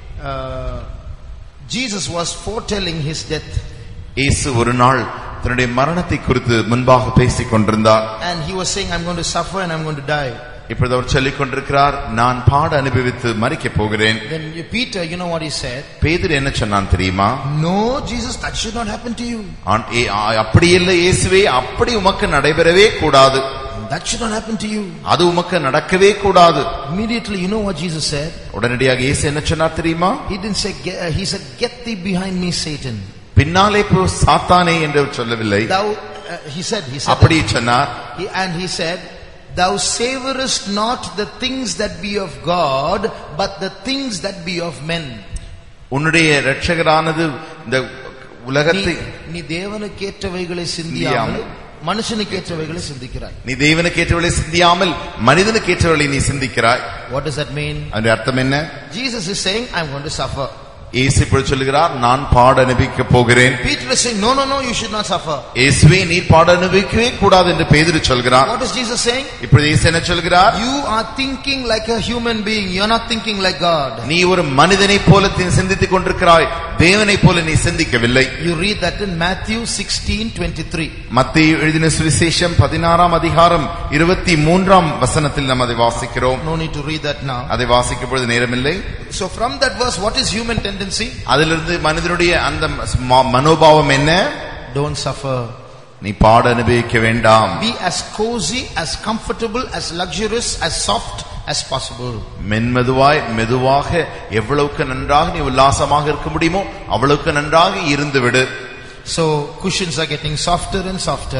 [SPEAKER 1] uh, Jesus was foretelling his death.
[SPEAKER 2] இயேசு ஒரு நாள் தன்னுடைய மரணத்தை குறித்து முன்பாக பேசிக் கொண்டிருந்தார்.
[SPEAKER 1] And he was saying, I'm going to suffer and I'm going to die.
[SPEAKER 2] இப்பொழுது அவர் சொல்லிக் கொண்டிருக்கிறார், நான் பாட அனுபவித்து மரிக்க போகிறேன்.
[SPEAKER 1] Then Peter, you know what he said?
[SPEAKER 2] பேதுரு என்ன சொன்னான் தெரியுமா?
[SPEAKER 1] No, Jesus, that should not happen to you.
[SPEAKER 2] அப்படி இல்லை இயேசுவே, அப்படி உமக்கு நடைபெறவே கூடாது.
[SPEAKER 1] That should not happen to you.
[SPEAKER 2] அது உமக்கு நடக்கவே கூடாது.
[SPEAKER 1] Immediately, you know what Jesus said?
[SPEAKER 2] உடனடியாக இயேசு என்ன சொன்னார் தெரியுமா?
[SPEAKER 1] He didn't say, he said, get thee behind me, Satan.
[SPEAKER 2] பின்னாலே போ சாத்தானே என்று சொல்லவில்லை.
[SPEAKER 1] Thou, uh, he said, he said,
[SPEAKER 2] அப்படி சொன்னார்.
[SPEAKER 1] And he said, thou savorest not the things that be of God, but the things that be of men.
[SPEAKER 2] உன்னுடைய இரட்சகரானது இந்த உலகத்தை,
[SPEAKER 1] நீ தேவனுக்கு ஏற்றவைகளை சிந்தியாமல் மனுஷனுக்கு ஏற்றவைகளை சிந்திக்கிறாய்.
[SPEAKER 2] நீ தேவனுக்கு ஏற்றவைகளை சிந்தியாமல் மனிதனுக்கு ஏற்றவைகளை நீ சிந்திக்கிறாய்.
[SPEAKER 1] What does that mean?
[SPEAKER 2] அதன் அர்த்தம் என்ன?
[SPEAKER 1] Jesus is saying, I'm going to suffer.
[SPEAKER 2] இயேசு இப்படி சொல்லுகிறார், நான் பாட அனுபவிக்க போகிறேன்.
[SPEAKER 1] Peter is saying, no, no, no, you should not suffer.
[SPEAKER 2] இயேசுவே, நீ பாட அனுபவிக்கவே கூடாது என்று பேதுரு சொல்கிறார்.
[SPEAKER 1] What is Jesus saying?
[SPEAKER 2] இப்படி இயேசு என்ன சொல்கிறார்?
[SPEAKER 1] You are thinking like a human being, you are not thinking like God.
[SPEAKER 2] நீ ஒரு மனிதனை போல சிந்தித்துக் கொண்டிருக்கிறாய், தேவனை போல நீ சிந்திக்கவில்லை.
[SPEAKER 1] You read that in Matthew sixteen twenty-three.
[SPEAKER 2] மத்தேயு எழுதின சுவிசேஷம் பதினாறாம் அதிகாரம் இருபத்தி மூன்றாம் வசனத்தில் நாம் அதை வாசிக்கிறோம்.
[SPEAKER 1] No need to read that now.
[SPEAKER 2] அதை வாசிக்கும் பொழுது நேரமில்லை.
[SPEAKER 1] So from that verse, what is human tendency?
[SPEAKER 2] அதிலிருந்து மனிதனுடைய அந்த மனோபாவம் என்ன?
[SPEAKER 1] Don't suffer.
[SPEAKER 2] நீ பாட அனுபவிக்க வேண்டாம்.
[SPEAKER 1] Be as cozy, as comfortable, as luxurious, as soft as possible.
[SPEAKER 2] மென்மெதுவாய் மெதுவாக எவ்வளவுக்கு நன்றாக நீ உல்லாசமாக இருக்க முடியுமோ அவ்வளவுக்கு நன்றாக இருந்து விடு.
[SPEAKER 1] So cushions are getting softer and softer.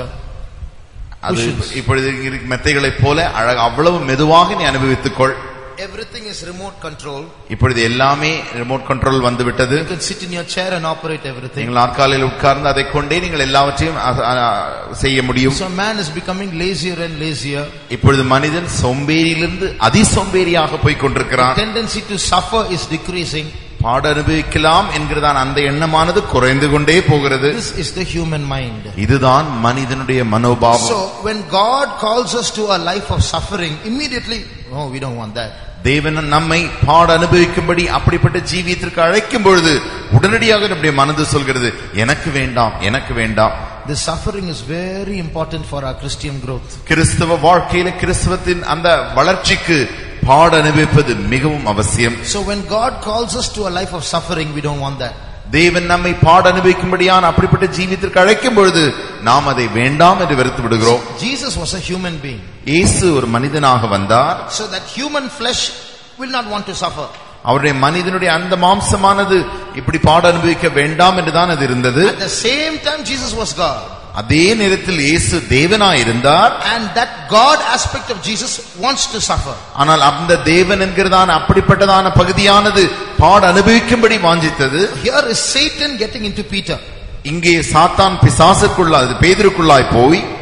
[SPEAKER 2] அது இப்பொழுது மெத்தைகளை போல அழகு, அவ்வளவு மெதுவாக நீ அனுபவித்துக்கொள்.
[SPEAKER 1] Everything is remote control.
[SPEAKER 2] இப்பொழுது எல்லாமே ரிமோட் கண்ட்ரோல் வந்து விட்டது.
[SPEAKER 1] You can sit in your chair and operate everything.
[SPEAKER 2] நீங்கள் நாற்காலியில் உட்கார்ந்து அதை கொண்டே நீங்கள் எல்லாவற்றையும் செய்ய முடியும்.
[SPEAKER 1] So man is becoming lazier and lazier.
[SPEAKER 2] இப்பொழுது மனிதன் சோம்பேறியிலிருந்து அதிசோம்பேறியாக போய் கொண்டிருக்கிறான்.
[SPEAKER 1] The tendency to suffer is decreasing.
[SPEAKER 2] பாட அனுபவிக்கலாம் என்கிறதான் அந்த எண்ணமானது குறைந்து கொண்டே போகிறது.
[SPEAKER 1] This is the human mind.
[SPEAKER 2] இதுதான் மனிதனுடைய மனோபாவம்.
[SPEAKER 1] So when God calls us to a life of suffering, immediately, no, we don't want that.
[SPEAKER 2] தேவன் நம்மை பாட அனுபவிக்கும்படி அப்படிப்பட்ட ஜீவியத்திற்கு அழைக்கும் பொழுது உடனடியாக நம்முடைய மனது சொல்கிறது, எனக்கு வேண்டாம், எனக்கு வேண்டாம்.
[SPEAKER 1] This suffering is very important for our Christian growth.
[SPEAKER 2] கிறிஸ்தவ வாழ்க்கையில கிறிஸ்தவத்தின் அந்த வளர்ச்சிக்கு பாட அனுபவிப்பது மிகவும் அவசியம்.
[SPEAKER 1] So when God calls us to a life of suffering, we don't want that.
[SPEAKER 2] தேவன் நம்மை பாட அனுபவிக்கும்படியான அப்படிப்பட்ட ஜீவியத்திற்கு அழைக்கும் பொழுது நாம் அதை வேண்டாம் என்று வெறுத்து விடுகிறோம்.
[SPEAKER 1] Jesus was a human being.
[SPEAKER 2] இயேசு ஒரு மனிதனாக வந்தார்.
[SPEAKER 1] So that human flesh will not want to suffer.
[SPEAKER 2] அவருடைய மனிதனுடைய அந்த மாம்சமானது இப்படி பாட அனுபவிக்க வேண்டாம் என்றுதான் அது இருந்தது.
[SPEAKER 1] At the same time Jesus was God.
[SPEAKER 2] அதே நேரத்தில் இயேசு தேவனாய் இருந்தார்.
[SPEAKER 1] And that God aspect of Jesus wants to suffer.
[SPEAKER 2] ஆனால் அந்த தேவன் என்கிறதான அப்படிப்பட்டதான பகுதியானது பாட அனுபவிக்கும்படி வாஞ்சித்தது.
[SPEAKER 1] Here is Satan getting into Peter.
[SPEAKER 2] இங்கே சாத்தான் பிசாசுக்குள்ளாய் பேதுருக்குள்ளாய் போய்,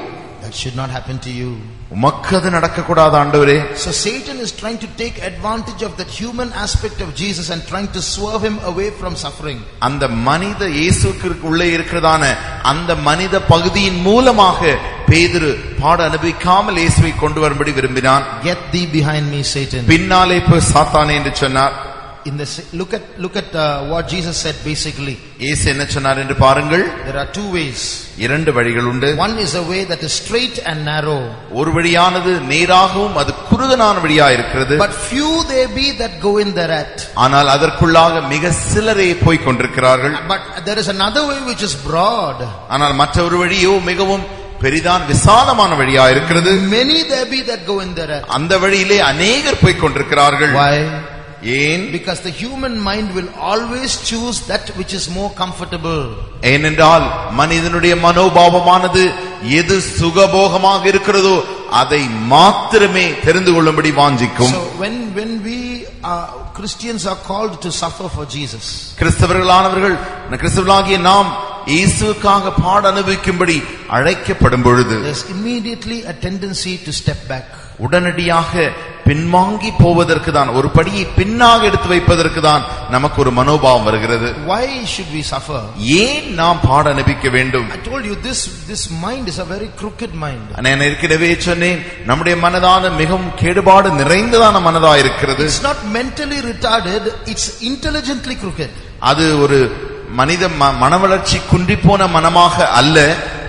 [SPEAKER 1] That should not happen to you.
[SPEAKER 2] உமக்கு அது நடக்க கூடாது ஆண்டவரே.
[SPEAKER 1] So Satan is trying to take advantage of that human aspect of Jesus and trying to swerve him away from suffering.
[SPEAKER 2] அந்த மனித இயேசுவுக்கு உள்ளே இருக்கிறதான அந்த மனித பகுதியின் மூலமாக பேதுரு பாட அனுபவிக்காமல் இயேசுவை கொண்டு வரும்படி விரும்பினான்.
[SPEAKER 1] Get thee behind me, Satan.
[SPEAKER 2] பின்னாலே போ சாத்தானே என்று சொன்னார்.
[SPEAKER 1] In the look at look at uh, what Jesus said basically.
[SPEAKER 2] இயேசு என்ன சொன்னார் என்று பாருங்கள்.
[SPEAKER 1] There are two ways.
[SPEAKER 2] இரண்டு வழிகள் உண்டு.
[SPEAKER 1] One is a way that is straight and narrow.
[SPEAKER 2] ஒரு வழியானது நேராகவும் அது குறுகலான வழியாக இருக்கிறது.
[SPEAKER 1] But few there be that go in thereat.
[SPEAKER 2] ஆனால் அதற்குள்ளாக மிக சிலரே போய் கொண்டிருக்கிறார்கள்.
[SPEAKER 1] But there is another way which is broad.
[SPEAKER 2] ஆனால் மற்றொரு வழியோ மிகவும் பெரிதான விசாலமான வழியாக இருக்கிறது.
[SPEAKER 1] Many there be that go in thereat.
[SPEAKER 2] அந்த வழியிலே அநேகர் போய் கொண்டிருக்கிறார்கள்.
[SPEAKER 1] Why?
[SPEAKER 2] ஏன்?
[SPEAKER 1] Because the human mind will always choose that which is more comfortable.
[SPEAKER 2] ஏனென்றால் மனிதனுடைய மனோபாவமானது எது சுகபோகமாக இருக்கிறதோ அதை மாத்திரமே தெரிந்து கொள்ளும்படி வாஞ்சிக்கும்.
[SPEAKER 1] So when when we uh, Christians are called to suffer for Jesus.
[SPEAKER 2] கிறிஸ்தவர்களானவர்கள் கிறிஸ்தவர்களாகிய நாம் இயேசுவுக்காக பாட அனுபவிக்கும்படி அழைக்கப்படும் பொழுது
[SPEAKER 1] there's immediately a tendency to step back.
[SPEAKER 2] உடனடியாக பின்வாங்கி போவதற்கு தான், ஒரு படியை பின்னாக எடுத்து வைப்பதற்கு தான் நமக்கு ஒரு மனோபாவம் வருகிறது.
[SPEAKER 1] Why should we suffer?
[SPEAKER 2] ஏன் நாம் பாட அனுபவிக்க வேண்டும்?
[SPEAKER 1] I told you this this mind is a very crooked mind.
[SPEAKER 2] நான் ஏற்கனவே சொன்னேன், நம்முடைய மனதான மிகவும் கேடுபாடு நிறைந்ததான மனதா இருக்கிறது.
[SPEAKER 1] It's not mentally retarded, it's intelligently crooked.
[SPEAKER 2] அது ஒரு மனித மனவளர்ச்சி குன்றி போன மனமாக அல்ல,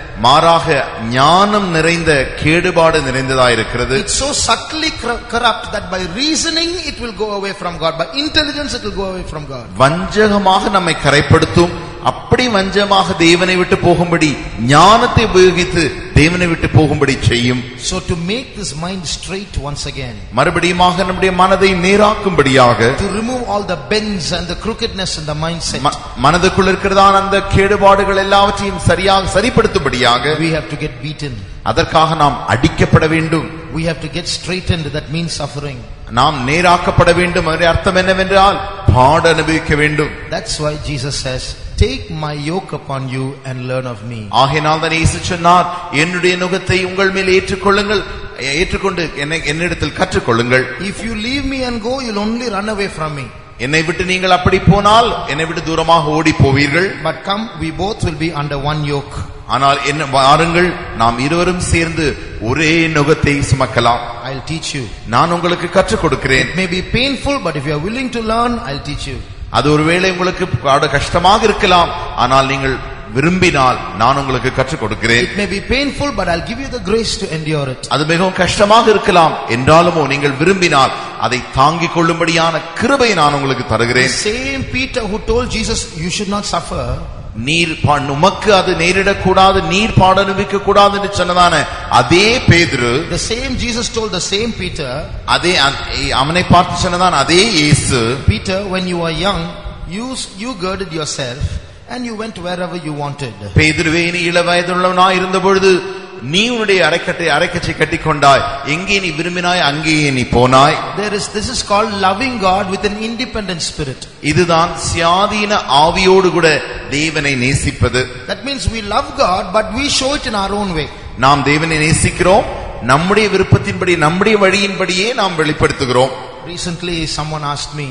[SPEAKER 2] மாறாக ஞானம் நிறைந்த கேடுபாடு நிறைந்ததா இருக்கிறது.
[SPEAKER 1] It's so subtly corrupt that by reasoning it will go away from God, by intelligence it will go away from God.
[SPEAKER 2] வஞ்சகமாக நம்மை கரைப்படுத்தும், அப்படி வஞ்சமாக தேவனை விட்டு போகும்படி ஞானத்தை உபயோகித்து தேவனை விட்டு போகும்படி செய்யும்.
[SPEAKER 1] So to make this mind straight once again,
[SPEAKER 2] மறுபடியுமாக நம்முடைய மனதை நேராக்கும்படியாக,
[SPEAKER 1] to remove all the bends and the crookedness in the mindset,
[SPEAKER 2] மனதுக்குள் இருக்கிறதான அந்த கேடுபாடுகள் எல்லாவற்றையும் சரியாக சரிப்படுத்தும்படியாக
[SPEAKER 1] we have to get beaten.
[SPEAKER 2] அதற்காக நாம் அடிக்கப்பட வேண்டும்.
[SPEAKER 1] We have to get straightened, that means suffering.
[SPEAKER 2] நாம் நேராக்கப்பட வேண்டும். அதனுடைய அர்த்தம் என்னவென்றால் பாட அனுபவிக்க வேண்டும்.
[SPEAKER 1] That's why Jesus says, take my yoke upon you and learn of me.
[SPEAKER 2] ஆகையால் தான் இயேசு சொன்னார், என்னுடைய நுகத்தை உங்கள் மேல் ஏற்றுக்கொள்ளுங்கள், ஏற்றுக்கொண்டு என்னை என்னிடத்தில் கற்றுக்கொள்ளுங்கள்.
[SPEAKER 1] If you leave me and go, you'll only run away from me.
[SPEAKER 2] என்னை விட்டு நீங்கள் அப்படி போனால் என்னை விட்டு தூரமாக ஓடி போவீர்கள்.
[SPEAKER 1] But come, we both will be under one yoke.
[SPEAKER 2] ஆனால் என்ன, வாருங்கள், நாம் இருவரும் சேர்ந்து ஒரே நுகத்தை சுமக்கலாம்.
[SPEAKER 1] I'll teach you.
[SPEAKER 2] நான் உங்களுக்கு கற்றுக் கொடுக்கிறேன்.
[SPEAKER 1] It may be painful, but if you are willing to learn, I'll teach you.
[SPEAKER 2] அது ஒருவேளை உங்களுக்கு கஷ்டமாக இருக்கலாம், ஆனால் நீங்கள் விரும்பினால் நான் உங்களுக்கு கற்றுக் கொடுக்கிறேன்.
[SPEAKER 1] It may be painful, but I'll give you the grace to endure it.
[SPEAKER 2] அது மிகவும் கஷ்டமாக இருக்கலாம், என்றாலும் நீங்கள் விரும்பினால் அதை தாங்கிக் கொள்ளும்படியான கிருபையை நான் உங்களுக்கு தருகிறேன்.
[SPEAKER 1] The same Peter who told Jesus, you should not suffer,
[SPEAKER 2] நீர் உமக்கு அது நேரிடக் கூடாது, நீர் பாட அனுபவிக்க கூடாது என்று சொன்னதான அதே பேதுரு,
[SPEAKER 1] the same Jesus told the same Peter,
[SPEAKER 2] அதே அவனை பார்த்து சொன்னதான் அதே இயேசு,
[SPEAKER 1] Peter, when you were young, you you girded yourself and you went wherever you wanted.
[SPEAKER 2] பேதுருவே, நீ இள வயதுள்ளவனாய் இருந்த பொழுது நீ உன்னுடைய அரைக்கட்டை அரைக்கச்சை கட்டிக்கொண்டாய், எங்கே நீ விரும்பினாய் அங்கேயே நீ போனாய்.
[SPEAKER 1] There is this is called loving God with an independent spirit.
[SPEAKER 2] இதுதான் சுயாதீன ஆவியோடு கூட தேவனை நேசிப்பது.
[SPEAKER 1] That means we love God, but we show it in our own way.
[SPEAKER 2] நாம் தேவனை நேசிக்கிறோம், நம்முடைய விருப்பத்தின்படி நம்முடைய வழியின்படியே நாம் வெளிப்படுத்துகிறோம்.
[SPEAKER 1] Recently someone asked me,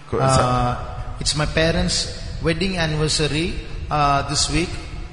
[SPEAKER 1] uh, it's my parents' wedding anniversary uh, this week.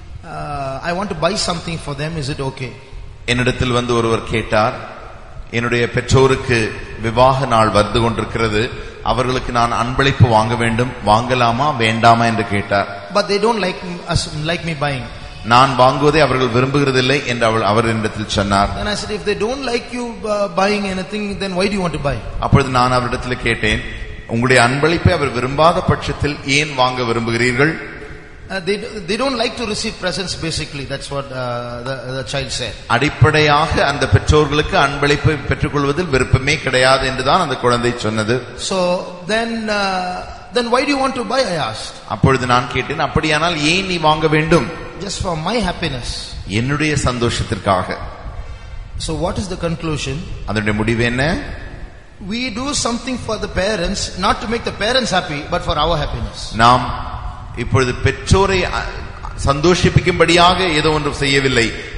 [SPEAKER 1] Uh, I want to buy something for them, is it okay?
[SPEAKER 2] என்னிடத்தில் வந்து ஒருவர் கேட்டார், என்னுடைய பெற்றோருக்கு விவாக நாள் வந்து கொண்டிருக்கிறது, அவர்களுக்கு நான் அன்பளிப்பு வாங்க வேண்டும், வாங்கலாமா வேண்டாமா என்று கேட்டார்.
[SPEAKER 1] But they don't like us like me buying.
[SPEAKER 2] நான் வாங்குவதை அவர்கள் விரும்புகிறதில்லை என்று அவள் அவர் என்னிடத்தில் சொன்னார்.
[SPEAKER 1] Then I said, if they don't like you uh, buying anything, then why do you want to buy?
[SPEAKER 2] அப்பொழுது நான் அவரிடத்தில் கேட்டேன், உங்களுடைய அன்பளிப்பை அவர் விரும்பாத பட்சத்தில் ஏன் வாங்க விரும்புகிறீர்கள்?
[SPEAKER 1] Uh, they they don't like to receive presents, basically. That's what uh, the the child said.
[SPEAKER 2] அடிப்படையாக அந்த பெற்றோர்களுக்கு அன்பளிப்பை பெற்றுக்கொள்வதில் விருப்பமே கிடையாது என்றுதான் அந்த குழந்தை சொன்னது.
[SPEAKER 1] So then uh, then why do you want to buy? I asked.
[SPEAKER 2] அப்பொழுது நான் கேட்டேன், அப்படியானால் ஏன் நீ வாங்க வேண்டும்?
[SPEAKER 1] Just for my happiness.
[SPEAKER 2] என்னுடைய சந்தோஷத்திற்காக.
[SPEAKER 1] So what is the conclusion?
[SPEAKER 2] அதனுடைய முடிவு என்ன?
[SPEAKER 1] We do something for the parents, not to make the parents happy, but for our happiness.
[SPEAKER 2] நாம் இப்பொழுது பெற்றோரை சந்தோஷிப்பிக்கும்படியாக ஏதோ ஒன்று செய்யவில்லை,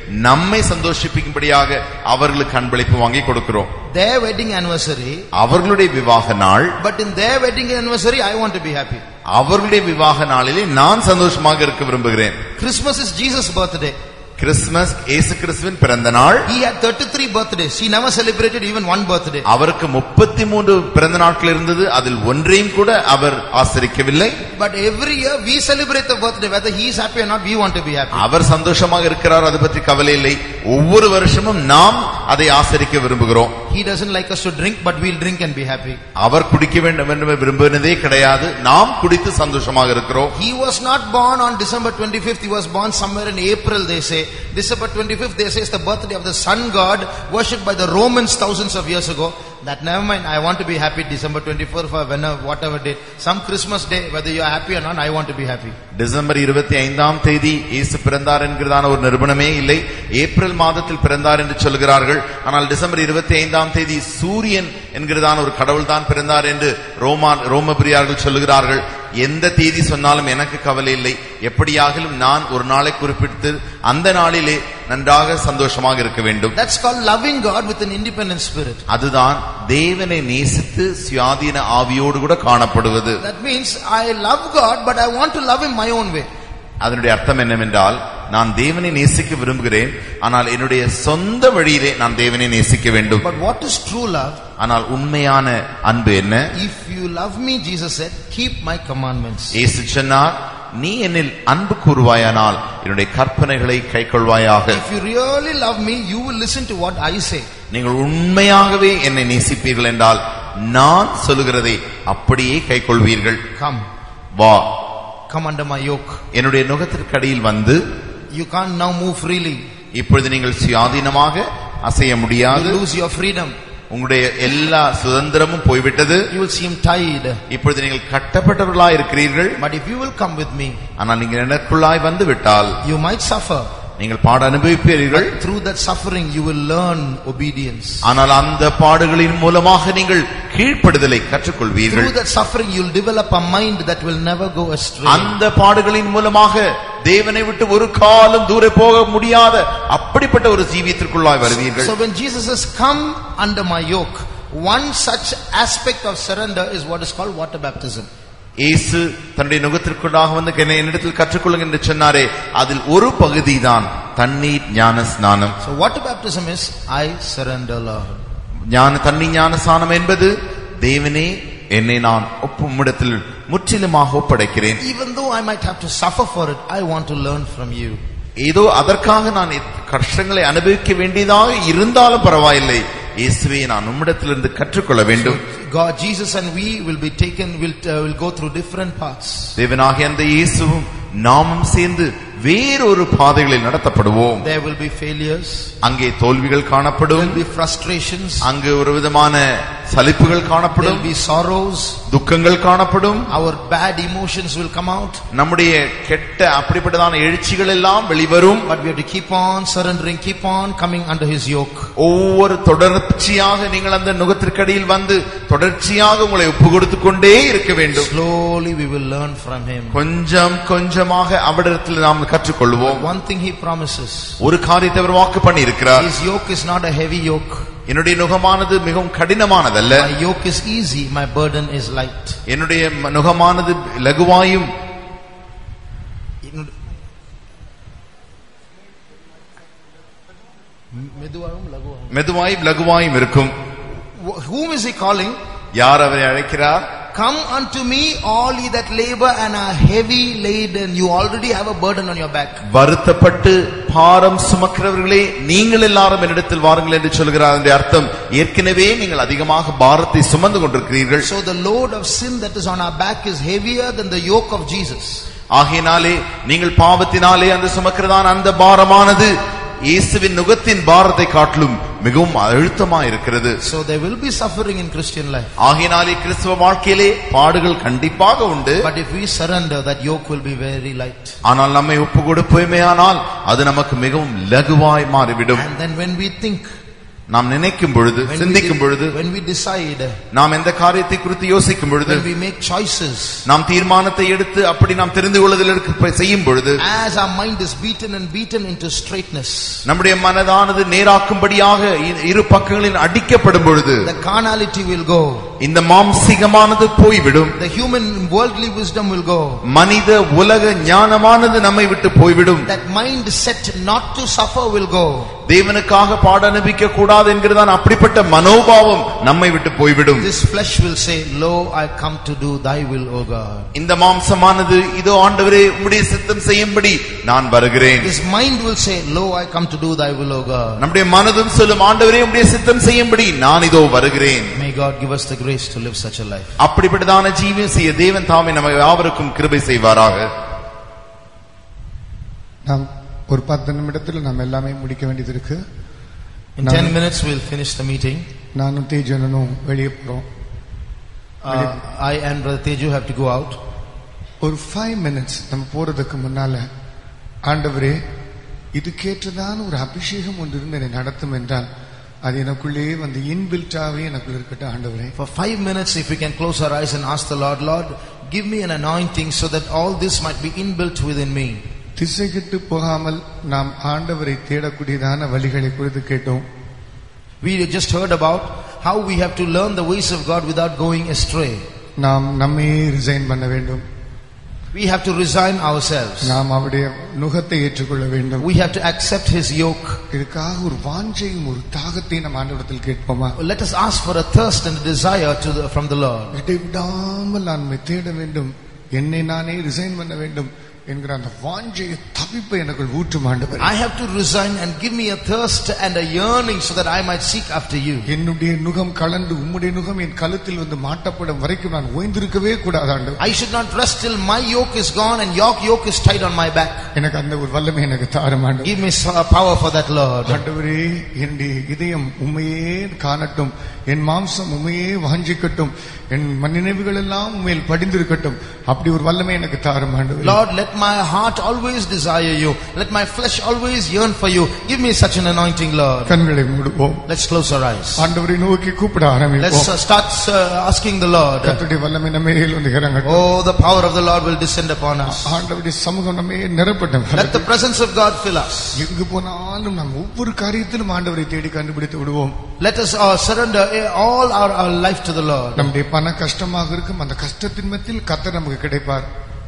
[SPEAKER 2] நம்மை சந்தோஷிப்பிக்கும்படியாக அவர்களுக்கு அன்பளிப்பு வாங்கி கொடுக்கிறோம்.
[SPEAKER 1] Their wedding anniversary,
[SPEAKER 2] அவர்களுடைய விவாக நாள்.
[SPEAKER 1] But in their wedding anniversary I want to be happy.
[SPEAKER 2] அவர்களுடைய விவாக நாளிலே நான் சந்தோஷமாக இருக்க விரும்புகிறேன்.
[SPEAKER 1] Christmas is Jesus' birthday.
[SPEAKER 2] Christmas இயேசு கிறிஸ்துவின் பிறந்த நாள்.
[SPEAKER 1] He had thirty-three birthdays. He never celebrated even one birthday.
[SPEAKER 2] அவருக்கு முப்பத்தி மூன்று பிறந்த நாட்கள் இருந்தது. அதில் ஒன்றையும் கூட அவர் ஆசரிக்கவில்லை.
[SPEAKER 1] But every year we celebrate the birthday, whether he is happy or not, we want to be happy.
[SPEAKER 2] அவர் சந்தோஷமாக இருக்கிறார், அது பற்றி கவலை இல்லை. ஒவ்வொரு வருஷமும் நாம் அதை ஆசரிக்க விரும்புகிறோம்.
[SPEAKER 1] He doesn't like us to drink, but we'll drink and be happy.
[SPEAKER 2] அவர் குடிக்க வேண்டும் என்று விரும்பினதே கிடையாது. நாம் குடித்து சந்தோஷமாக இருக்கிறோம்.
[SPEAKER 1] He was not born on December twenty-fifth. He was born somewhere in April, they say. December twenty-fifth, they say, is the birthday of the sun god worshipped by the Romans thousands of years ago. That never mind, I want to be happy December twenty-fourth or whenever, whatever day, some Christmas day, whether you are happy or not, I want to be happy.
[SPEAKER 2] December இருபத்தி ஐந்தாம் தேதி இயேசு பிறந்தார் என்கிறதான ஒரு நிரூபணமே இல்லை. April மாதத்தில் பிறந்தார் என்று சொல்கிறார்கள். ஆனால் டிசம்பர் இருபத்தி ஐந்தாம் தேதி சூரியன் என்கிறதான ஒரு கடவுள் தான் பிறந்தார் என்று ரோமா ரோமபிரியார்கள் சொல்லுகிறார்கள். எந்த தேதி சொன்னாலும் எனக்கு கவலை இல்லை. எப்படியாகிலும் நான் ஒரு நாளை குறிப்பிட்டு அந்த நாளிலே நன்றாக சந்தோஷமாக இருக்க வேண்டும்.
[SPEAKER 1] That's called loving God with an independent spirit.
[SPEAKER 2] அதுதான் தேவனை நேசித்து சுயாதீன ஆவியோடு கூட காணப்படுவது.
[SPEAKER 1] That means I love God, but I want to love him my own way.
[SPEAKER 2] அதனுடைய அர்த்தம் என்னவென்றால், நான் தேவனை நேசிக்க விரும்புகிறேன், ஆனால் என்னுடைய சொந்த வழியிலே நான் தேவனை நேசிக்க வேண்டும்.
[SPEAKER 1] But what is true love?
[SPEAKER 2] ஆனால் உண்மையான அன்பு என்ன?
[SPEAKER 1] If you love me, Jesus said, keep my commandments.
[SPEAKER 2] இயேசு சொன்னார், நீ என்னில் அன்பு கூறுவாயானால் என்னுடைய கற்பனைகளை கைக்கொள்வாயாக.
[SPEAKER 1] If you really love me, you will listen to what I say.
[SPEAKER 2] நீங்கள் உண்மையாகவே என்னை நேசிப்பீர்கள் என்றால் நான் சொல்லுகிறதை அப்படியே கைக்கொள்வீர்கள்.
[SPEAKER 1] Come,
[SPEAKER 2] வா,
[SPEAKER 1] come under my yoke.
[SPEAKER 2] என்னுடைய நுகத்திற்கு அடியில் வந்து.
[SPEAKER 1] You can't now move freely.
[SPEAKER 2] இப்பொழுது நீங்கள் சுயாதீனமாக அசைய முடியாது.
[SPEAKER 1] You lose your freedom.
[SPEAKER 2] உங்களுடைய எல்லா சுதந்திரமும் போய்விட்டது.
[SPEAKER 1] You will seem tied.
[SPEAKER 2] இப்பொழுது நீங்கள் கட்டப்பட்டவர்களாய் இருக்கிறீர்கள்.
[SPEAKER 1] But if you will come with me,
[SPEAKER 2] ஆனால் நீங்கள் எனக்குள்ளாய் வந்து விட்டால்
[SPEAKER 1] you might suffer.
[SPEAKER 2] நீங்கள் பாட அனுபவிப்பீர்கள்.
[SPEAKER 1] Through that suffering you will learn obedience.
[SPEAKER 2] ஆனால் அந்த பாடுகளின் மூலமாக நீங்கள் கீழ்ப்படிதலை கற்றுக்கொள்வீர்கள்.
[SPEAKER 1] Through that suffering you will develop a mind that will never go astray.
[SPEAKER 2] அந்த பாடுகளின் மூலமாக தேவனை விட்டு ஒரு காலம் தூர போக முடியாத அப்படிப்பட்ட ஒரு ஜீவியத்திற்குள்ளாய் வருவீர்கள்.
[SPEAKER 1] So when Jesus says come under my yoke, one such aspect of surrender is what is called water baptism.
[SPEAKER 2] இயேசு தன்னுடைய நுகத்திற்குள்ளாக வந்து என்னிடத்தில் கற்றுக்கொள்ளுங்க என்று சொன்னாரே, அதில் ஒரு பகுதி தான் தண்ணீர் ஞான ஸ்நானம்.
[SPEAKER 1] So water baptism is I surrender Lord.
[SPEAKER 2] ஞான தண்ணீர் ஞான ஸ்நானம் என்பது தேவனே என்னை நான் உம்மிடத்தில் முற்றிலுமாக ஒப்படைக்கிறேன்.
[SPEAKER 1] Even though I might have to suffer for it, I want to learn from you.
[SPEAKER 2] ஏதோ அதற்காக நான் கஷ்டங்களை அனுபவிக்க வேண்டியதாக இருந்தாலும் பரவாயில்லை, இயேசுவே நான் உம்மிடத்திலிருந்து கற்றுக்கொள்ள வேண்டும்.
[SPEAKER 1] God, Jesus and we will be taken, will uh, will go through different paths.
[SPEAKER 2] தேவனாகிய அந்த இயேசுவும் நாமும் சேர்ந்து வேறொரு பாதைகளில் நடத்தப்படுவோம்.
[SPEAKER 1] There will be failures.
[SPEAKER 2] அங்கே தோல்விகள் காணப்படும்.
[SPEAKER 1] There will be frustrations.
[SPEAKER 2] அங்கே ஒரு விதமான சலிப்புகள் காணப்படும்.
[SPEAKER 1] There will be sorrows.
[SPEAKER 2] துக்கங்கள் காணப்படும்.
[SPEAKER 1] Our bad emotions will come out.
[SPEAKER 2] நம்முடைய கெட்ட அப்படிப்பட்டதான எழுச்சிகள் எல்லாம் வெளிவரும்.
[SPEAKER 1] But we have to keep on surrendering, keep on coming under his yoke.
[SPEAKER 2] ஒவ்வொரு தொடர்ச்சியாக நீங்கள் அந்த நுகத்திற்கடியில் வந்து தொடர்ச்சியாக உங்களை ஒப்பு கொடுத்து கொண்டே இருக்க வேண்டும்.
[SPEAKER 1] Slowly we will learn from him.
[SPEAKER 2] கொஞ்சம் கொஞ்சமாக அவரிடத்தில் நாம் கற்றுக்கொள்வோம்.
[SPEAKER 1] One thing he promises.
[SPEAKER 2] ஒரு காரியத்தை அவர் வாக்கு பண்ணி இருக்கிறார்.
[SPEAKER 1] His yoke is not a heavy yoke.
[SPEAKER 2] என்னுடைய நுகமானது மிகவும் கடினமானதல்ல.
[SPEAKER 1] My yoke is easy, my burden is light.
[SPEAKER 2] என்னுடைய நுகமானது லகுவாயும் மெதுவாயும் லகுவாயும் இருக்கும்.
[SPEAKER 1] Whom is he calling?
[SPEAKER 2] யார் அவரை அழைக்கிறார்?
[SPEAKER 1] Come unto me all ye that labor and are heavy laden. You already have a burden on your back.
[SPEAKER 2] வருத்தப்பட்டு பாரம் சுமக்கிறவர்களே, நீங்கள் எல்லாரும் என்னிடத்தில் வாருங்கள் என்று சொல்கிறார். அதனுடைய அர்த்தம், ஏற்கனவே நீங்கள் அதிகமாக பாரத்தை சுமந்து கொண்டிருக்கிறீர்கள்.
[SPEAKER 1] So the load of sin that is on our back is heavier than the yoke of Jesus.
[SPEAKER 2] ஆகையினாலே நீங்கள் பாவத்தினாலே அந்த சுமக்கிறதான அந்த பாரமானது இயேசுவின் நுகத்தின் பாரத்தை காட்டிலும் மிகவும் அழுத்தமாக இருக்கிறது.
[SPEAKER 1] So there will be suffering in Christian life.
[SPEAKER 2] ஆகையினாலே கிறிஸ்தவ வாழ்க்கையிலே பாடுகள் கண்டிப்பாக உண்டு.
[SPEAKER 1] But if we surrender, that yoke will be very light.
[SPEAKER 2] ஆனால் நம்மை ஒப்பு கொடுப்போமேயானால் அது நமக்கு மிகவும் லகுவாய் மாறிவிடும்.
[SPEAKER 1] And then when we think
[SPEAKER 2] நாம் நினைக்கும் பொழுது, சிந்திக்கும் பொழுது,
[SPEAKER 1] when we decide,
[SPEAKER 2] நாம் எந்த காரியத்தை குறித்து யோசிக்கும் பொழுது,
[SPEAKER 1] when we make choices,
[SPEAKER 2] நாம் தீர்மானத்தை எடுத்து அப்படி நாம் தெரிந்து கொள்வதில் செய்யும் பொழுது,
[SPEAKER 1] as our mind is beaten and beaten into straightness,
[SPEAKER 2] நம்முடைய மனதானது நேராக்கும்படியாக இரு பக்கங்களில் அடிக்கப்படும் பொழுது,
[SPEAKER 1] the carnality will go,
[SPEAKER 2] இந்த மாம்சீகமானது போய்விடும்,
[SPEAKER 1] the human worldly wisdom will go,
[SPEAKER 2] மனித உலக ஞானமானது நம்மை விட்டு போய்விடும்,
[SPEAKER 1] that mind set not to suffer will go,
[SPEAKER 2] தேவனுக்காக பாட அனுபவிக்க கூடாது என்கிறதான் அப்படிப்பட்ட மனோபாவம் நம்மை விட்டு போய்விடும்.
[SPEAKER 1] This flesh will say, lo, I come to do thy will, O God.
[SPEAKER 2] இந்த மாம்சமானது, இதோ ஆண்டவரே உம்முடைய சித்தம் செய்யும்படி நான் வருகிறேன்.
[SPEAKER 1] This mind will say, lo, I come to do thy will, O God.
[SPEAKER 2] நம்முடைய மனதும் சொல்லும், ஆண்டவரே உம்முடைய சித்தம் செய்யும்படி நான் இதோ வருகிறேன்.
[SPEAKER 1] May God give us the grace to live such a life.
[SPEAKER 2] அப்படிப்பட்டதான ஜீவியம் செய்ய தேவன் தாமே நம்ம யாவருக்கும் கிருபை செய்வாராக.
[SPEAKER 3] நாம் ஒரு பத்து நிமிடத்தில் நாம் எல்லாமே முடிக்க வேண்டியது இருக்கு.
[SPEAKER 1] In ten minutes we'll finish the meeting.
[SPEAKER 3] நானும் தேஜனும் வெளியே போறோம்.
[SPEAKER 1] I and Brother Teju have to go out.
[SPEAKER 3] ஒரு five minutes நம்ம போறதுக்கு முன்னால, ஆண்டவரே இது கேட்டதான ஒரு அபிஷேகம் ஒன்று இருந்து என்னை நடத்தும் என்றால் அது எனக்குள்ளே வந்து இன்பில்ட்டாவே எனக்குள்ள இருக்கட்டும் ஆண்டவரே.
[SPEAKER 1] For five minutes if we can close our eyes and ask the Lord, Lord, give me an anointing so that all this might be inbuilt within me.
[SPEAKER 3] திசைகிட்டு போகாமல் நாம் ஆண்டவரை தேடக்கூடியதான வழிகளை குறித்து கேட்டோம்.
[SPEAKER 1] We just heard about how we have to learn the ways of God without going astray.
[SPEAKER 3] நாம் நம்மையே resign பண்ண வேண்டும்.
[SPEAKER 1] We have to resign ourselves.
[SPEAKER 3] நாம் அவருடைய நுகத்தை ஏற்றுக்கொள்ள வேண்டும்.
[SPEAKER 1] We have to accept his yoke.
[SPEAKER 3] இதுக்காக ஒரு வாஞ்சையும் ஒரு தாகத்தையும் நாம் ஆண்டவரிடத்தில் கேட்போமா?
[SPEAKER 1] Let us ask for a thirst and a desire to the, from the Lord.
[SPEAKER 3] விடாமல் நான் தேட வேண்டும், என்னை நானே ரிசைன் பண்ண வேண்டும் என்கிற அந்த வாஞ்சையை தவிப்பை எனக்குள் ஊற்றும் ஆண்டவரே.
[SPEAKER 1] I have to resign and give me a thirst and a yearning so that I might seek after you.
[SPEAKER 3] என்னுடைய நுகம் கலந்து உம்முடைய நுகம் என் கழுத்தில் வந்து மாட்டப்படும் வரைக்கும் நான் ஓய்ந்திருக்கவே கூடாது ஆண்டவரே.
[SPEAKER 1] I should not rest till my yoke is gone and your yoke is tied on my back.
[SPEAKER 3] எனக்கு அந்த ஒரு வல்லமை எனக்கு தாரும் ஆண்டவரே.
[SPEAKER 1] Give me power for that, Lord.
[SPEAKER 3] ஆண்டவரே, என்னுடைய இதயம் உம்மையே காணட்டும், என் மாம்சம் உம்மையே வாஞ்சிக்கட்டும், என் நினைவுகள் எல்லாம் உம்மையில் படிந்திருக்கட்டும். அப்படி ஒரு வல்லமை எனக்கு தாரும் ஆண்டவரே.
[SPEAKER 1] Lord, let my heart always desire you. Let my flesh always yearn for you. Give me such an anointing, Lord.
[SPEAKER 3] கண்களை மூடுவோம்.
[SPEAKER 1] Let's close our eyes.
[SPEAKER 3] ஆண்டவரை நோக்கி கூப்பிட ஆரம்பிப்போம்.
[SPEAKER 1] Let's uh, start uh, asking the Lord.
[SPEAKER 3] கர்த்தருடைய வல்லமை நம்மேல் வந்து இறங்கட்டும்.
[SPEAKER 1] Oh, the power of the Lord will descend upon us.
[SPEAKER 3] ஆண்டவருடைய சமூகம் நம்மை நிரப்பட்டும்.
[SPEAKER 1] Let the presence of God fill us.
[SPEAKER 3] எங்கு போனாலும் நாம் ஒவ்வொரு காரியத்திலும் ஆண்டவரை தேடி கண்டுபிடித்து விடுவோம்.
[SPEAKER 1] Let us uh, surrender all our, our life to the Lord.
[SPEAKER 3] நம்முடைய பண கஷ்டமாக இருக்கும், அந்த கஷ்டத்தின் மத்தியில் கர்த்தர் நமக்கு கிடைப்பார்.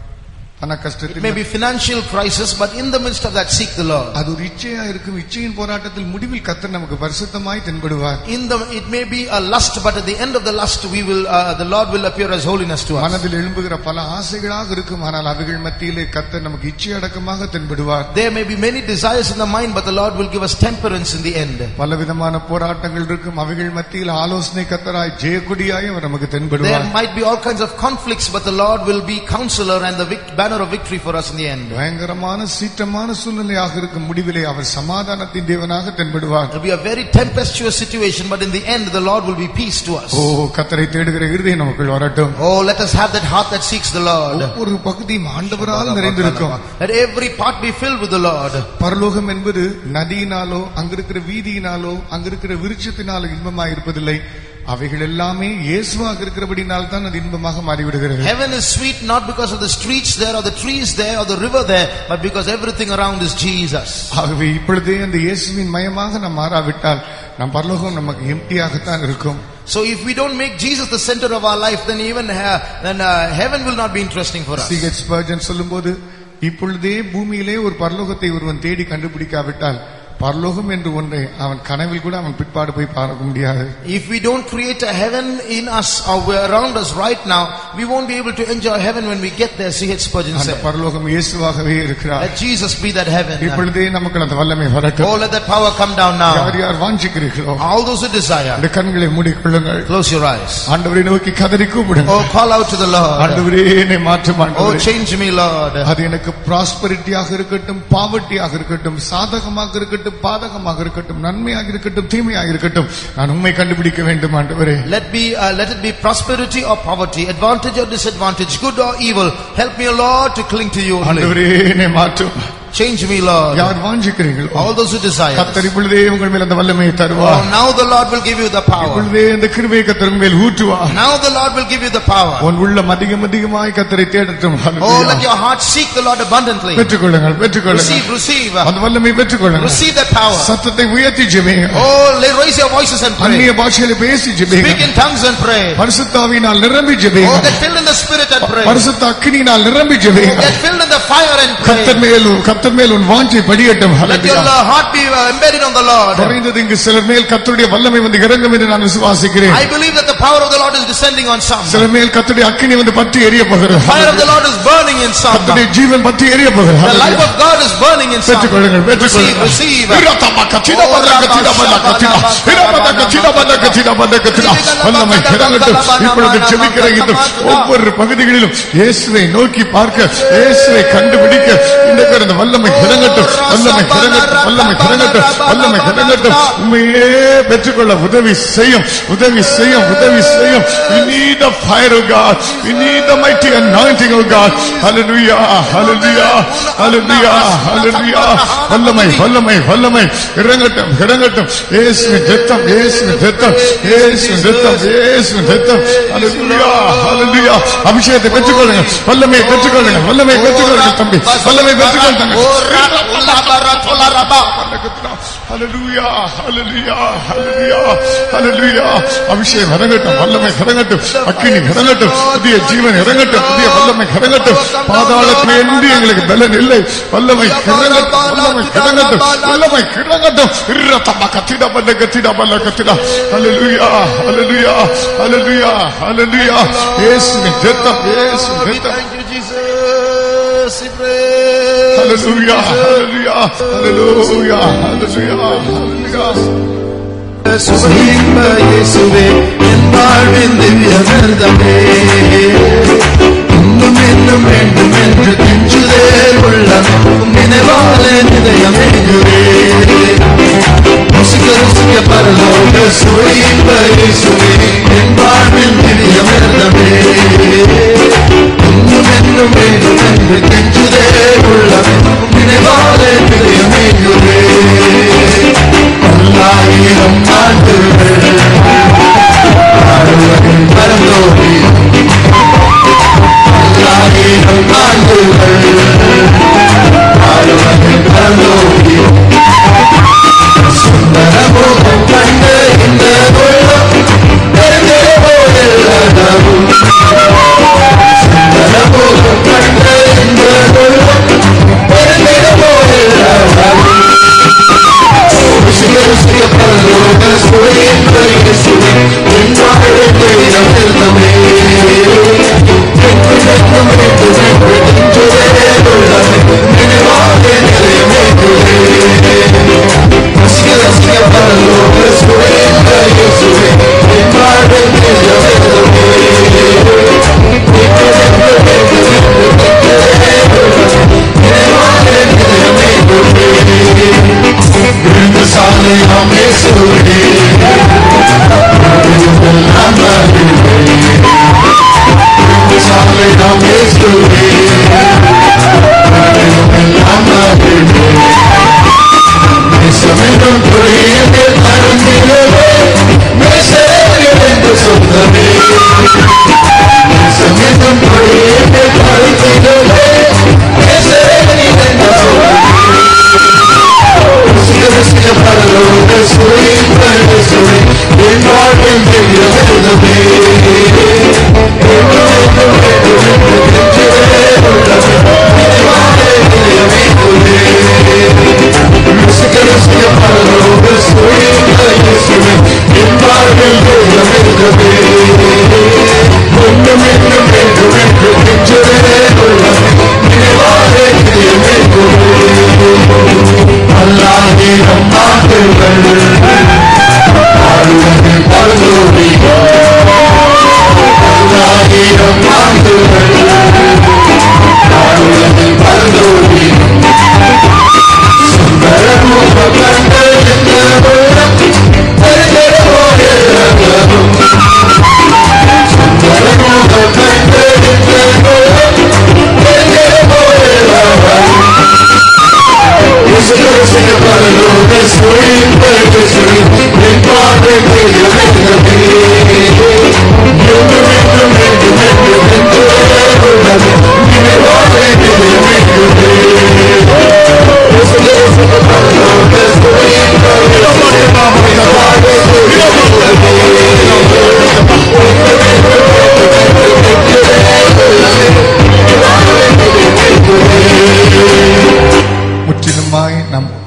[SPEAKER 1] It may be financial crisis, but in the midst of that seek the Lord.
[SPEAKER 3] அது ஒரு இச்சையா இருக்கும், இச்சையின் போராட்டத்தில் முடிவில் கர்த்தர் நமக்கு பரிசுத்தமாய் தென்படுவார்.
[SPEAKER 1] In the it may be a lust, but at the end of the lust we will uh, the Lord will appear as holiness to us.
[SPEAKER 3] மனதில் எழும்புகிற பல ஆசைகளாக இருக்கும், ஆனால் அவைகள் மத்தியிலே கர்த்தர் நமக்கு இச்சை அடக்கமாக தென்படுவார்.
[SPEAKER 1] There may be many desires in the mind, but the Lord will give us temperance in the end.
[SPEAKER 3] பலவிதமான போராட்டங்கள் இருக்கும், அவைகள் மத்தியில் ஆலோசனை கர்த்தராய் ஜெயக்கொடியாய் அவர் நமக்கு தென்படுவார்.
[SPEAKER 1] There might be all kinds of conflicts, but the Lord will be counselor and the banner of victory for us in the end.
[SPEAKER 3] பயங்கரமான சீற்றமான சூழ்நிலையாக இருக்கும், முடிவிலே அவர் சமாதானத்தின் தேவனாக தென்படுவார்.
[SPEAKER 1] It will be a very tempestuous situation, but in the end the Lord will be peace to us.
[SPEAKER 3] ஓ, கர்த்தரை தேடுகிற இருதயம் நமக்குள் வரட்டும்.
[SPEAKER 1] Oh, let us have that heart that seeks the Lord.
[SPEAKER 3] ஒவ்வொரு பகுதியும் ஆண்டவரால் நிறைந்திருக்கும்.
[SPEAKER 1] Let every part be filled with the Lord.
[SPEAKER 3] பரலோகம் என்பது நதியினாலோ அங்கிருக்கிற வீதியினாலோ அங்கிருக்கிற விருட்சத்தினாலோ இன்பமாய் இருப்பதில்லை, அவைகள் எல்லாமே இயேசுவாக இருக்கிறபடியால் தான் அது இன்பமாக மாறிவிடுகிறது.
[SPEAKER 1] Heaven is sweet not because of the streets there or the trees there or the river there, but because everything around is Jesus.
[SPEAKER 3] ஆகவே இப்பொழுதே அந்த இயேசுவின் மயமாக நாம் மாறாவிட்டால் நம் பரலோகம் நமக்கு எம்டியாகத்தான் இருக்கும்.
[SPEAKER 1] So if we don't make Jesus the center of our life, then even uh, then uh, heaven will not be interesting for us.
[SPEAKER 3] C H Spurgeon சொல்லும்போது, இப்பொழுதே பூமியிலே ஒரு பரலோகத்தை ஒருவன் தேடி கண்டுபிடிக்காவிட்டால் பரலோகம் என்று ஒன்றை அவன் கனவில் கூட அவன் பிற்பாடு போய் பார்க்க முடியாது.
[SPEAKER 1] If we don't create a heaven in us or around us right now, we won't be able to enjoy heaven when we get there. C H Spurgeon said.
[SPEAKER 3] அந்த பரலோகம் இயேசுவாகவே இருக்கிறார்.
[SPEAKER 1] Let Jesus be that heaven.
[SPEAKER 3] இப்பொழுதே நமக்கு அந்த வல்லமை வரட்டும்.
[SPEAKER 1] Oh, let that power come down now.
[SPEAKER 3] யார் யார் வாஞ்சிக்கிறீர்களோ,
[SPEAKER 1] all those who desire,
[SPEAKER 3] அந்த கண்களை மூடிக்கொள்ளுங்கள்.
[SPEAKER 1] Close your eyes.
[SPEAKER 3] ஆண்டவரை நோக்கி கதறி கூப்பிடுங்கள்.
[SPEAKER 1] Oh, call out to the Lord.
[SPEAKER 3] ஆண்டவரே, என்னை மாற்றும் ஆண்டவரே.
[SPEAKER 1] Oh, change me, Lord.
[SPEAKER 3] அது எனக்கு ப்ராஸ்பரிட்டியாக இருக்கட்டும், பாவர்ட்டியாக இருக்கட்டும், சாதகமாக இருக்கட்டும், பாதகமாக இருக்கட்டும், நன்மையாக இருக்கட்டும், தீமையாக இருக்கட்டும், நான் உம்மை கண்டுபிடிக்க வேண்டும் ஆண்டவரே.
[SPEAKER 1] Let be uh, let it be prosperity or poverty, advantage or disadvantage, good or evil, help me, Lord, to cling to you.
[SPEAKER 3] ஆண்டவரே, என்னை மாற்றும்.
[SPEAKER 1] Change me, Lord.
[SPEAKER 3] யார் வாஞ்சிக்கிறீங்களோ
[SPEAKER 1] All those who desire.
[SPEAKER 3] கர்த்தர் இப்பொழுதே உங்கள் மேல் அந்த வல்லமையை தருவார்.
[SPEAKER 1] Oh, now the Lord will give you the power.
[SPEAKER 3] இப்பொழுதே அந்த கிருபையை கர்த்தர் உங்கள் மேல் ஊற்றுவார்.
[SPEAKER 1] Now the Lord will give you the power.
[SPEAKER 3] உன் உள்ளம் அதிகம் அதிகமாய் கர்த்தரை தேடட்டும்.
[SPEAKER 1] Oh, let your heart seek the Lord abundantly.
[SPEAKER 3] பெற்றுக்கொள்ளுங்கள், பெற்றுக்கொள்ளுங்கள்.
[SPEAKER 1] Receive, receive.
[SPEAKER 3] அந்த வல்லமையை பெற்றுக்கொள்ளுங்கள்.
[SPEAKER 1] Receive that power.
[SPEAKER 3] சத்தத்தை உயர்த்தி ஜெபியுங்கள்.
[SPEAKER 1] Oh, raise your voices and pray.
[SPEAKER 3] அந்நிய பாஷையில் பேசி ஜெபியுங்கள்.
[SPEAKER 1] Speak in tongues and pray.
[SPEAKER 3] பரிசுத்த ஆவியினால் நிரம்பி
[SPEAKER 1] Oh,
[SPEAKER 3] ஜெபியுங்கள்.
[SPEAKER 1] get filled in the Spirit and pray.
[SPEAKER 3] பரிசுத்த அக்கினியினால் நிரம்பி ஜெபியுங்கள்.
[SPEAKER 1] Get filled in the fire and pray.
[SPEAKER 3] கர்த்தர் மேல் கர்த்தர் மேல் உன் வாஞ்சை படியட்டும்.
[SPEAKER 1] Let your heart be embedded on the Lord.
[SPEAKER 3] குறைந்தது இங்கு சிலர் மேல் கர்த்தருடைய வல்லமை வந்து இறங்கும் என்று நான் விசுவாசிக்கிறேன்.
[SPEAKER 1] I believe that the power of the Lord is descending on some.
[SPEAKER 3] சிலர் மேல் கர்த்தருடைய அக்கினி வந்து பற்றி எரிய போகிறது.
[SPEAKER 1] Fire of the Lord is burning in some.
[SPEAKER 3] கர்த்தருடைய ஜீவன் பற்றி எரிய போகிறது.
[SPEAKER 1] The life of God is burning in some.
[SPEAKER 3] பெற்றுக்கொள்ளுங்கள், பெற்றுக்கொள்ளுங்கள்.
[SPEAKER 1] Receive.
[SPEAKER 3] வல்லமை இறங்கட்டும். இப்பொழுது ஜெபிக்கிற இந்த ஒவ்வொரு பகுதிகளிலும் இயேசுவை நோக்கி பார்க்க, இயேசுவை கண்டுபிடிக்க இந்த வல்லமை இறங்கட்டும், வல்லமை இறங்கட்டும், வல்லமை இறங்கட்டும், வல்லமை இறங்கட்டும். உண்மையே பெற்றுக்கொள்ள உதவி செய்யும், உதவி செய்யும், உதவி செய்யும். We need the fire of God. We need the mighty anointing of God. Hallelujah, hallelujah, hallelujah, hallelujah. வல்லமை, வல்லமை, வல்லமை இறங்கட்டும், இறங்கட்டும். இயேசுவின் இரத்தம், இயேசுவின் இரத்தம், இயேசுவின் இரத்தம், இயேசுவின் இரத்தம். Hallelujah, hallelujah. அபிஷேகத்தை பெற்றுக்கொள்ளுங்கள், வல்லமை பெற்றுக்கொள்ளுங்கள், வல்லமை பெற்றுக்கொள்ளுங்கள் தம்பி, வல்லமை பெற்றுக்கொள்ளுங்கள். Hallelujah, hallelujah, hallelujah, hallelujah. அபிஷேகம் இறங்கட்டும், வல்லமை இறங்கட்டும், அக்கினி இறங்கட்டும், புதிய ஜீவன் இறங்கட்டும், புதிய வல்லமை இறங்கட்டும். பாதாளத்தில் என்று எங்களுக்கு பலன் இல்லை. வல்லமை இறங்கட்டும், வல்லமை இறங்கட்டும், வல்லமை இறங்கட்டும். இரத்தமா கத்திடா பல்ல கத்திடா பல்ல கத்திடா. Hallelujah, hallelujah, hallelujah, hallelujah. இயேசுவின் இரத்தம், இயேசுவின் இரத்தம்.
[SPEAKER 1] Thank you, Jesus.
[SPEAKER 3] Hallelujah, hallelujah, hallelujah, hallelujah,
[SPEAKER 1] சுவையின்ப இயேசுவே என் வாழ்வின் திவ்ய விருதமே, இன்னும் இன்னும் வேண்டும் என்று கெஞ்சுதே உள்ளம், நினைவால நிதயமேகுவே. ருசிக்க ருசிக்க பரலோக சுவையின்ப இயேசுவே என் வாழ்வின் திவ்ய விருதமே, இன்னும் இன்னும் வேண்டும் என்று கெஞ்சுதே உள்ளம், நினைவால நிதயமேகுவே. பல்லாயிரம் ஆண்டுகள் ஆடுவதில் மறந்தோடி, பல்லாயிரம் ஆண்டுகள்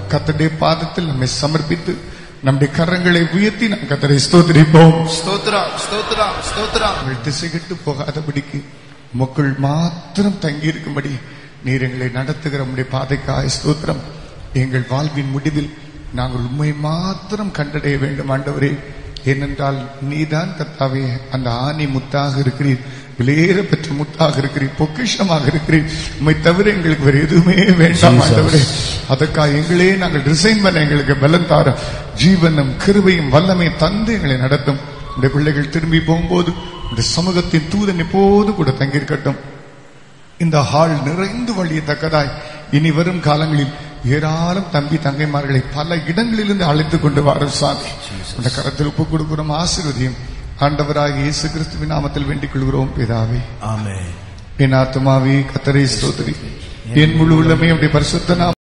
[SPEAKER 3] கர்த்தருடைய பாதத்தில் நம்மை சமர்ப்பித்து நம்முடைய கரங்களை உயர்த்தி நாம் கர்த்தரை ஸ்தோத்திரிப்போம்.
[SPEAKER 1] ஸ்தோத்திரம் ஸ்தோத்திரம் ஸ்தோத்திரம்.
[SPEAKER 3] உங்கள் திசைகெட்டு போகாதபடிக்கு மக்கள் மாத்திரம் தங்கி இருக்கும்படி நீர் எங்களை நடத்துகிற நம்முடைய பாதைக்காய் ஸ்தோத்திரம். எங்கள் வாழ்வின் முடிவில் நாங்கள் உண்மை மாத்திரம் கண்டடைய வேண்டும் ஆண்டவரே. ஏனென்றால் நீதான் கர்த்தாவே அந்த ஆணி முத்தாக இருக்கிறீர், விலையேற பெற்ற முத்தாக இருக்கிறீர், பொக்கிஷமாக இருக்கிறீர். உம்மை தவிர எங்களுக்கு வேறு எதுவுமே வேண்டாம் ஆண்டவரே. அதற்காக எங்களே நாங்கள் டிசைன் பண்ண எங்களுக்கு பலம் தார ஜீவனும் கிருபையும் வல்லமையும் தந்து எங்களை நடத்தும். இந்த பிள்ளைகள் திரும்பி போகும்போது இந்த சமூகத்தின் தூதன் எப்போது கூட தங்கியிருக்கட்டும். இந்த ஹால் நிறைந்து வழியத்தக்கதாய் இனி வரும் காலங்களில் ஏராளம் தம்பி தங்கைமார்களை பல இடங்களிலிருந்து அழைத்துக் கொண்டு வாரும் சாமி. இந்த கரத்தில் ஒப்புக் கொடுக்கிறோம். ஆசீர்வதியும் ஆண்டவராகிய இயேசு கிறிஸ்துவின் நாமத்தில் வேண்டிக் கொள்கிறோம் பிதாவே.
[SPEAKER 1] ஆமென்.
[SPEAKER 3] என் ஆத்துமாவே கர்த்தரை ஸ்தோத்திரி, என் முழு உள்ளமே அவருடைய பரிசுத்த நாமத்தை